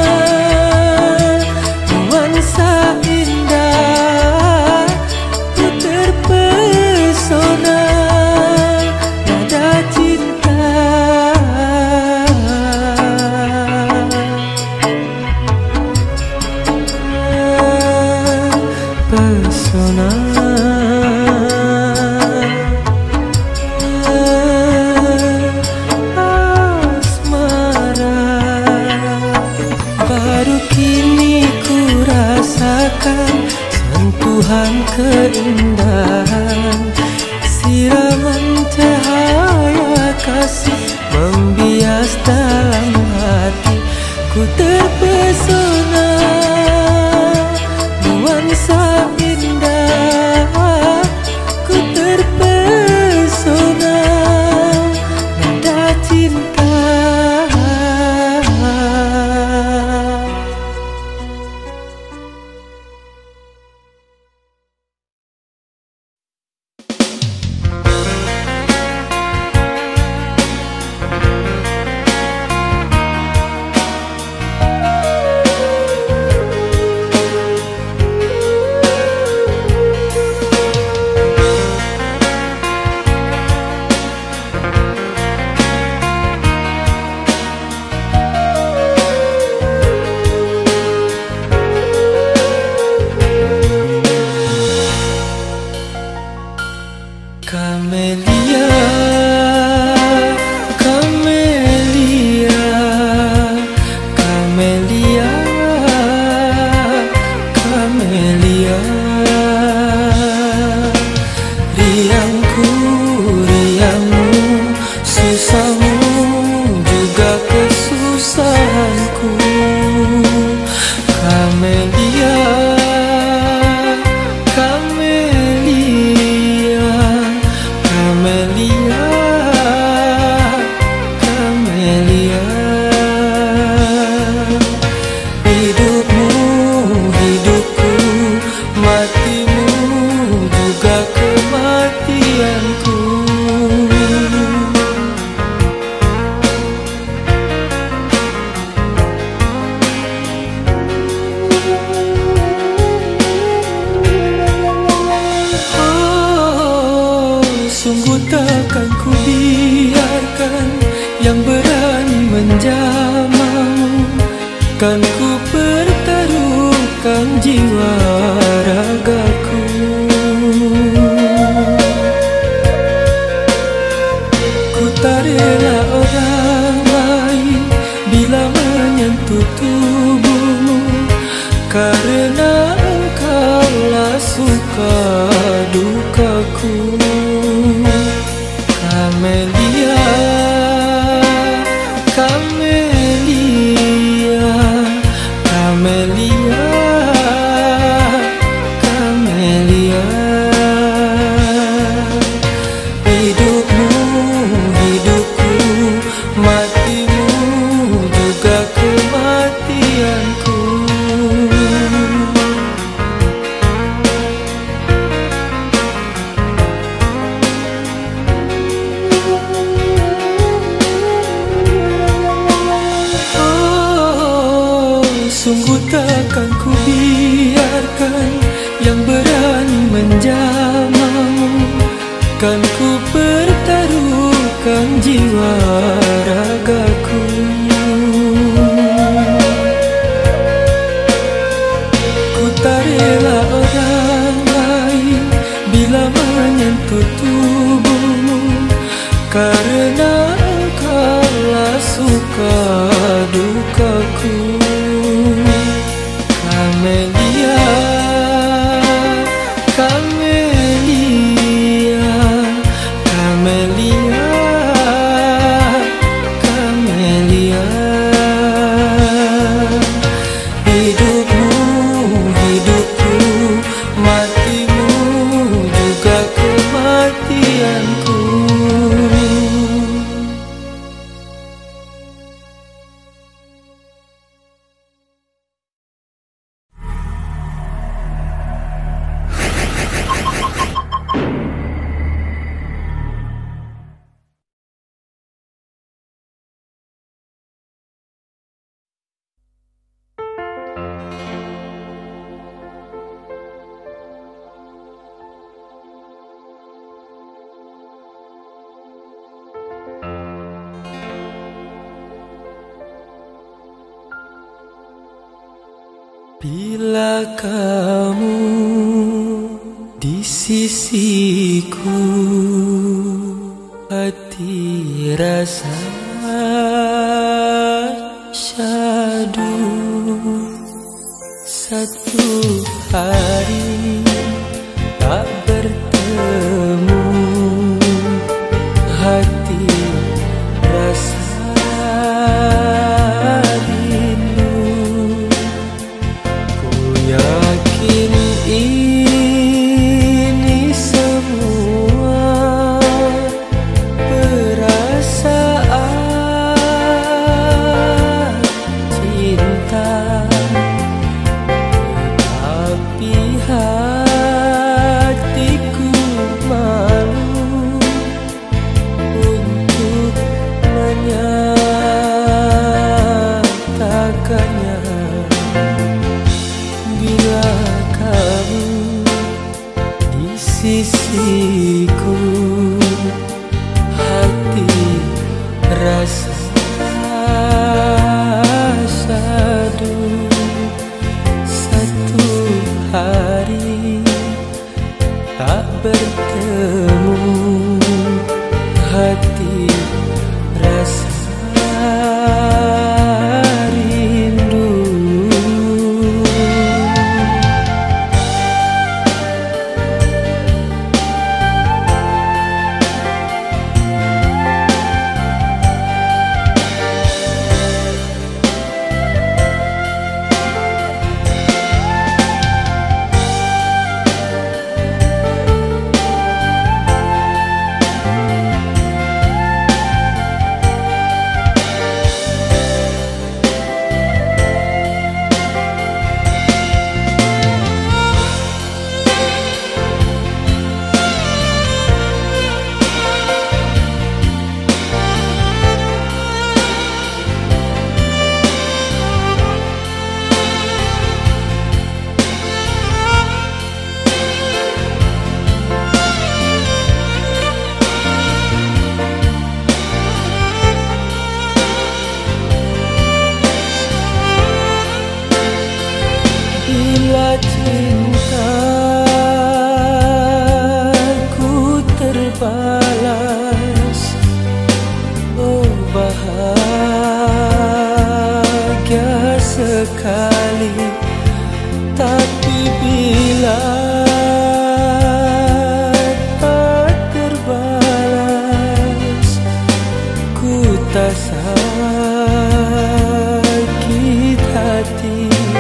nuansa indah, ku terpesona nada cinta. Pesona asmara, baru kini ku rasakan sentuhan keindahan. Siraman cahaya kasih membias dalam hati. Ku terpesona nuansa indah, ku terpesona nada cinta. Camelia, Camelia, Camelia, Camelia. Riangku, riangmu, susahmu juga kesusahanku. Camelia, Camelia, Camelia, Camelia. Hidupmu, hidupku, matimu juga kematianku. Sungguh takkan ku biarkan yang berani menjamahmu. Kan ku pertaruhkan jiwa ragaku. Ku tak rela orang lain bila menyentuh tubuhmu, karena engkaulah suka dukaku. Camelia, Camelia, Camelia, Camelia. Hidupmu, hidupku, matimu juga kematianku. Sungguh takkan ku biarkan yang berani menjamahmu. Kan ku jiwa ragaku. Ku tak rela orang lain bila menyentuh tubuhmu, karena engkaulah suka dukaku. Kamelia, Kamelia, Kamelia, Kamelia. Hidupmu, hidupku, matimu juga kematianku. Bila kamu di sisiku, hati rasa syadu. Satu hari tak bertemu, hati rasa yakin ini semua perasaan cinta, tetapi hatiku malu untuk menyatakannya. Bila kamu di sisiku, hati rasa syadu. Satu hari tak bertemu, hati rasa cintaku terbalas. Oh bahagia sekali, tapi bila tak terbalas, ku tak sakit hati.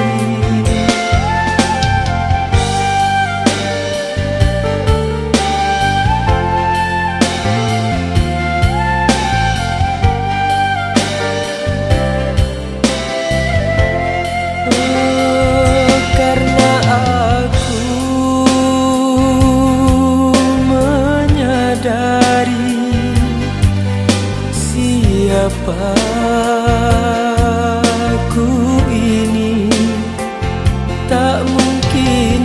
Siapaku ini tak mungkin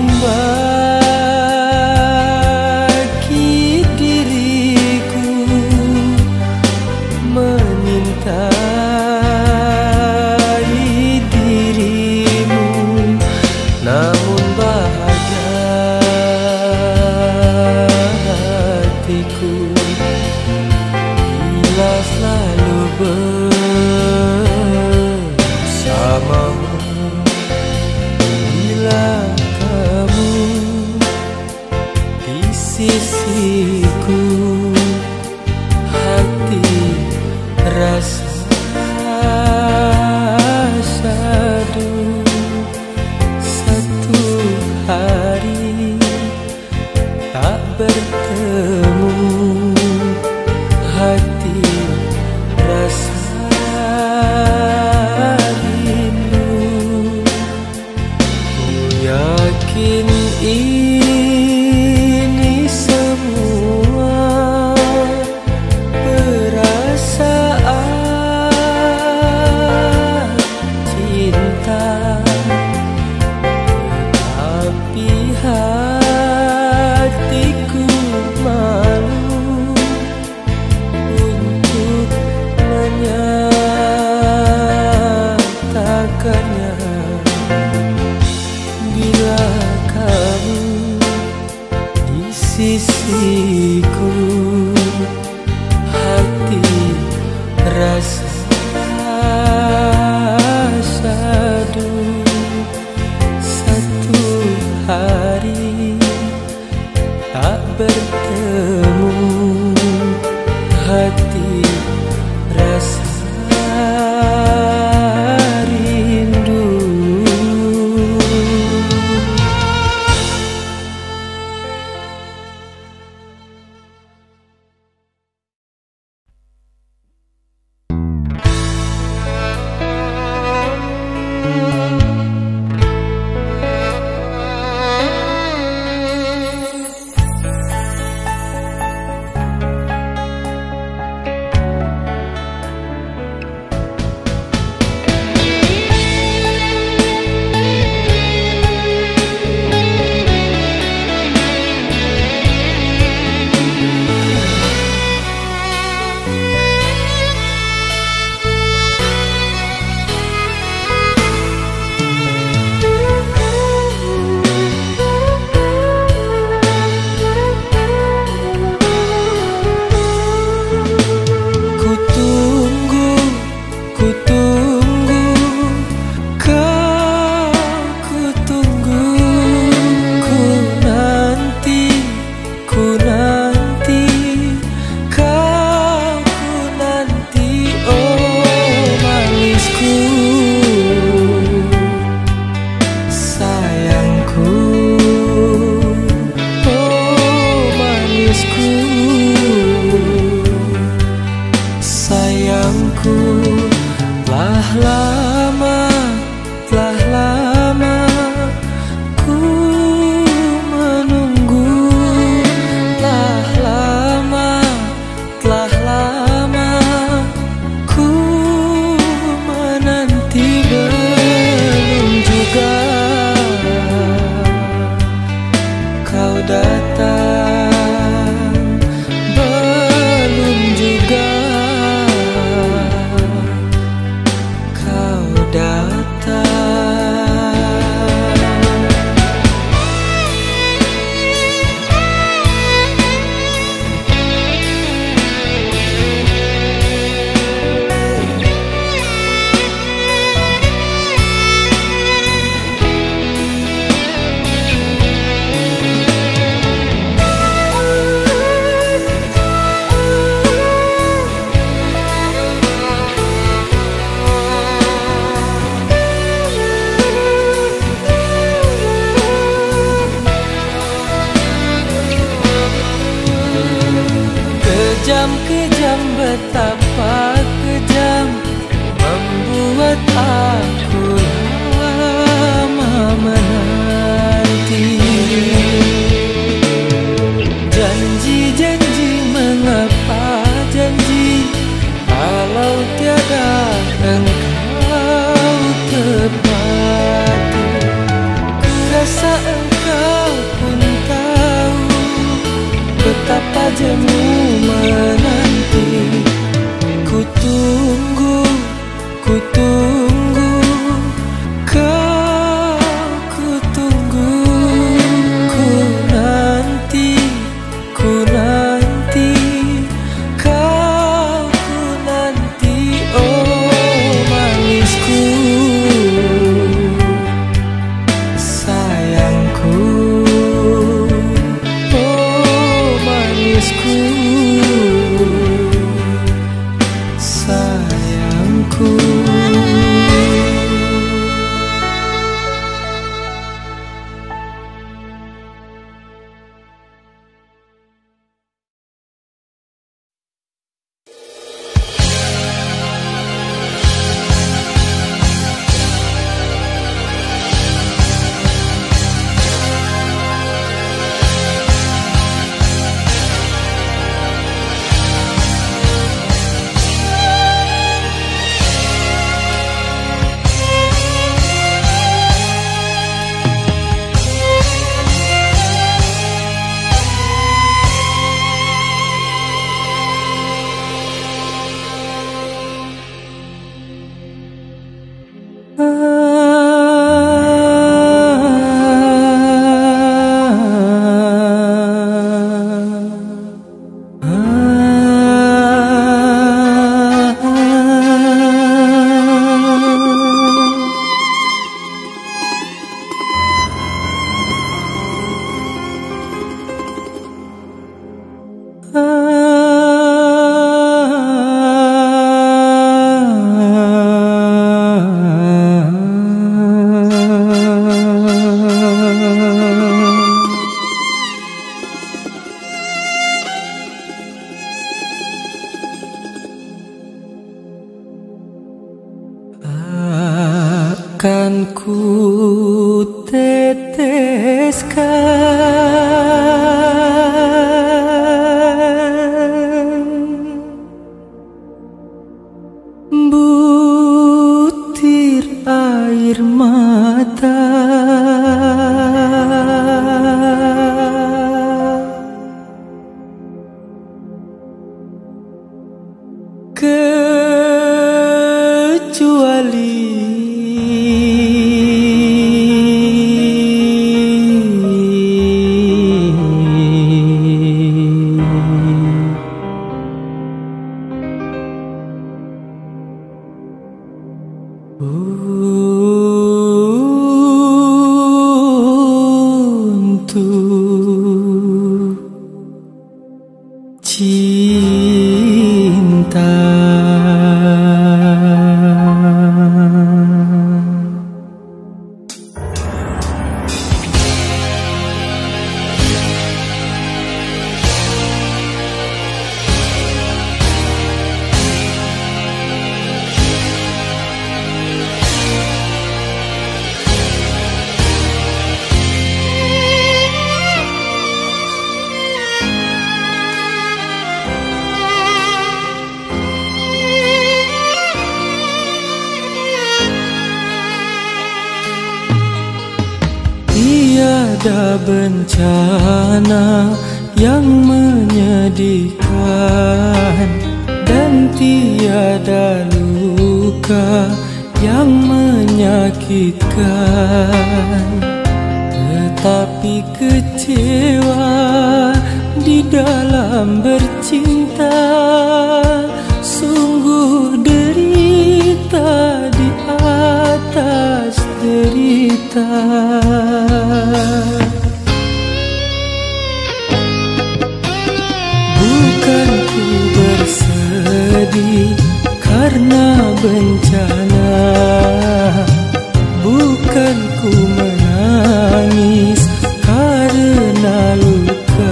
bagi diriku hatiku bila selalu bersamamu. Bila kamu di sisiku, hati rasa syadu. Satu hari tak bertemu, hati rasa rindu. Ku yakin ini semua perasaan cinta, tetapi hatiku malu untuk menyatakannya. Bila kamu di sisiku, hati rasa syadu. Satu hari tak bertemu, hati rasa rindu. Telah lama ku menunggu. Telah lama ku menanti. Belum juga kau datang, belum juga kejam, betapa kejam, membuat aku lama menanti. Janji-janji, mengapa janji, kalau tiada engkau tepati. Kurasa engkau pun tahu betapa jemu menanti. Ku tunggu, ku tunggu, ku nanti. sayangku. Akan ku teteskan butir air mata kecuali untuk cinta. Tiada bencana yang menyedihkan dan tiada luka yang menyakitkan, tetapi kecewa di dalam bercinta sungguh derita di atas derita. Bukan ku bersedih karena bencana, bukan ku menangis karena luka.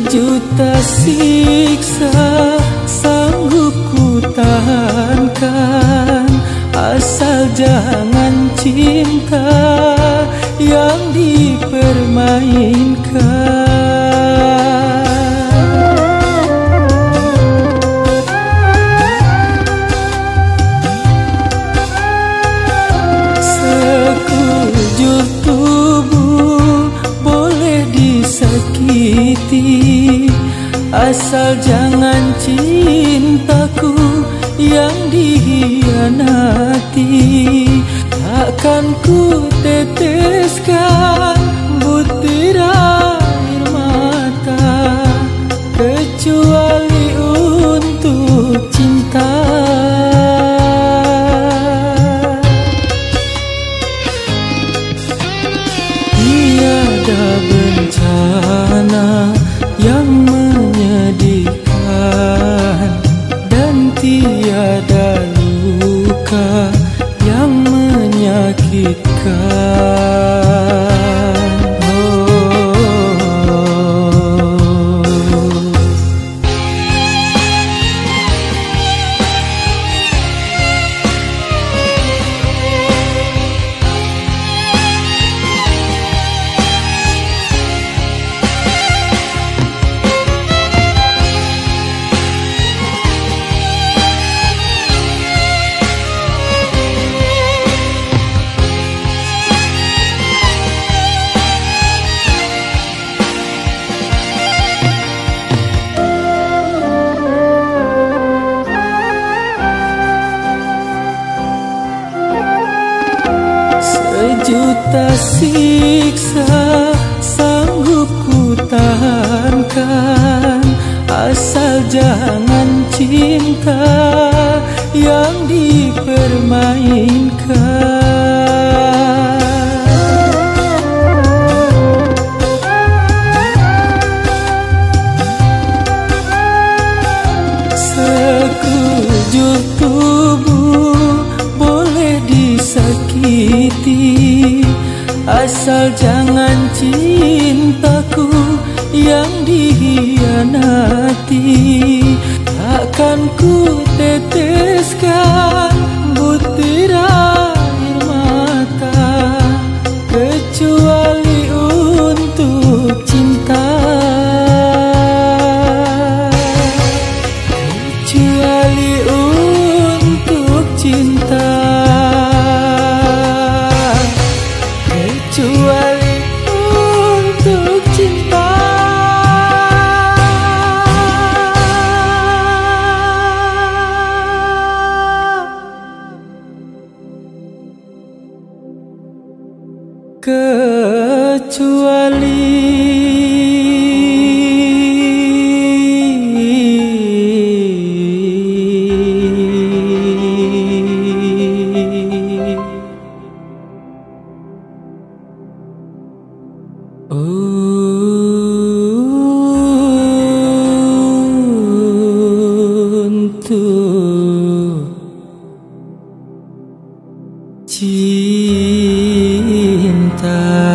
Sejuta siksa sanggup ku tahankan, asal jangan cinta yang dipermainkan. Sekujur tubuh boleh disakiti, asal jangan cintaku yang dihianati. Takkan ku teteskan butir air mata kecuali untuk cinta. Tiada bencana yang menyedihkan dan tiada luka yang menyakitkan. Sejuta siksa sanggup ku tahankan, asal jangan cinta yang dipermainkan. Sekujur tubuh boleh disakiti, asal jangan cintaku yang dihianati. Takkan ku teteskan butir air mata kecuali untuk cinta. Kecuali untuk cinta. Kecuali untuk cinta. Untuk cinta.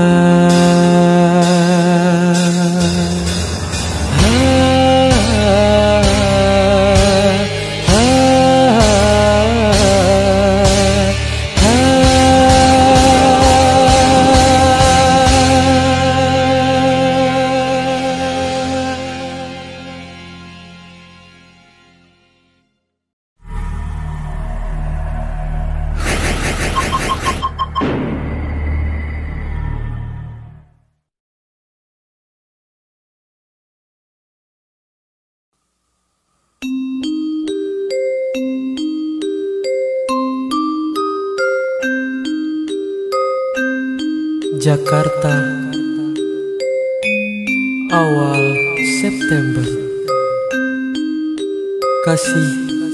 Jakarta, awal September. Kasih,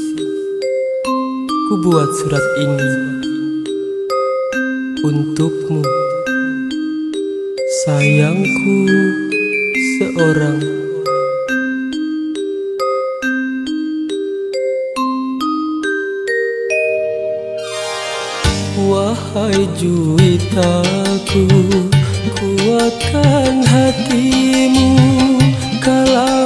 ku buat surat ini untukmu, sayangku seorang. Wahai juwitaku, kuatkan hatimu kala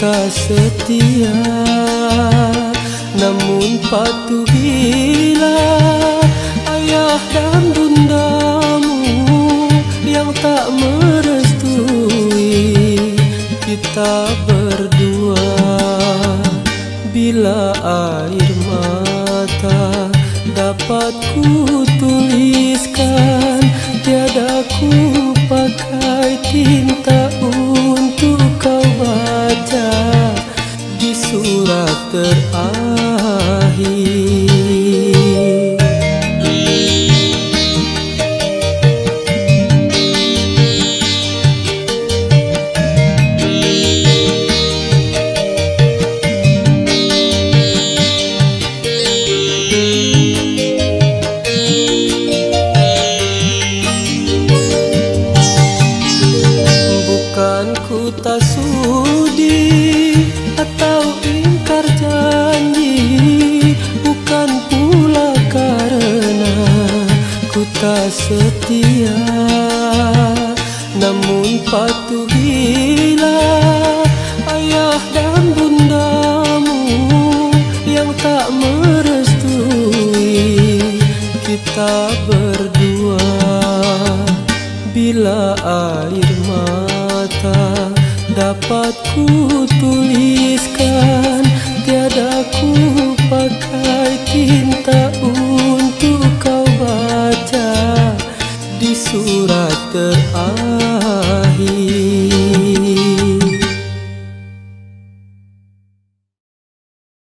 tak setia. Namun patuhilah ayah dan bundamu yang tak merestui kita berdua. Bila air mata dapat ku tuliskan, tiada ku pakai tinta untuk kau baca di surat terakhir. Ku tak sudi atau ingkar janji, bukan pula karena ku tak setia. Namun patuhilah ayah dan bundamu yang tak merestui kita berdua. Bila air mata dapat ku tuliskan, tiada ku pakai tinta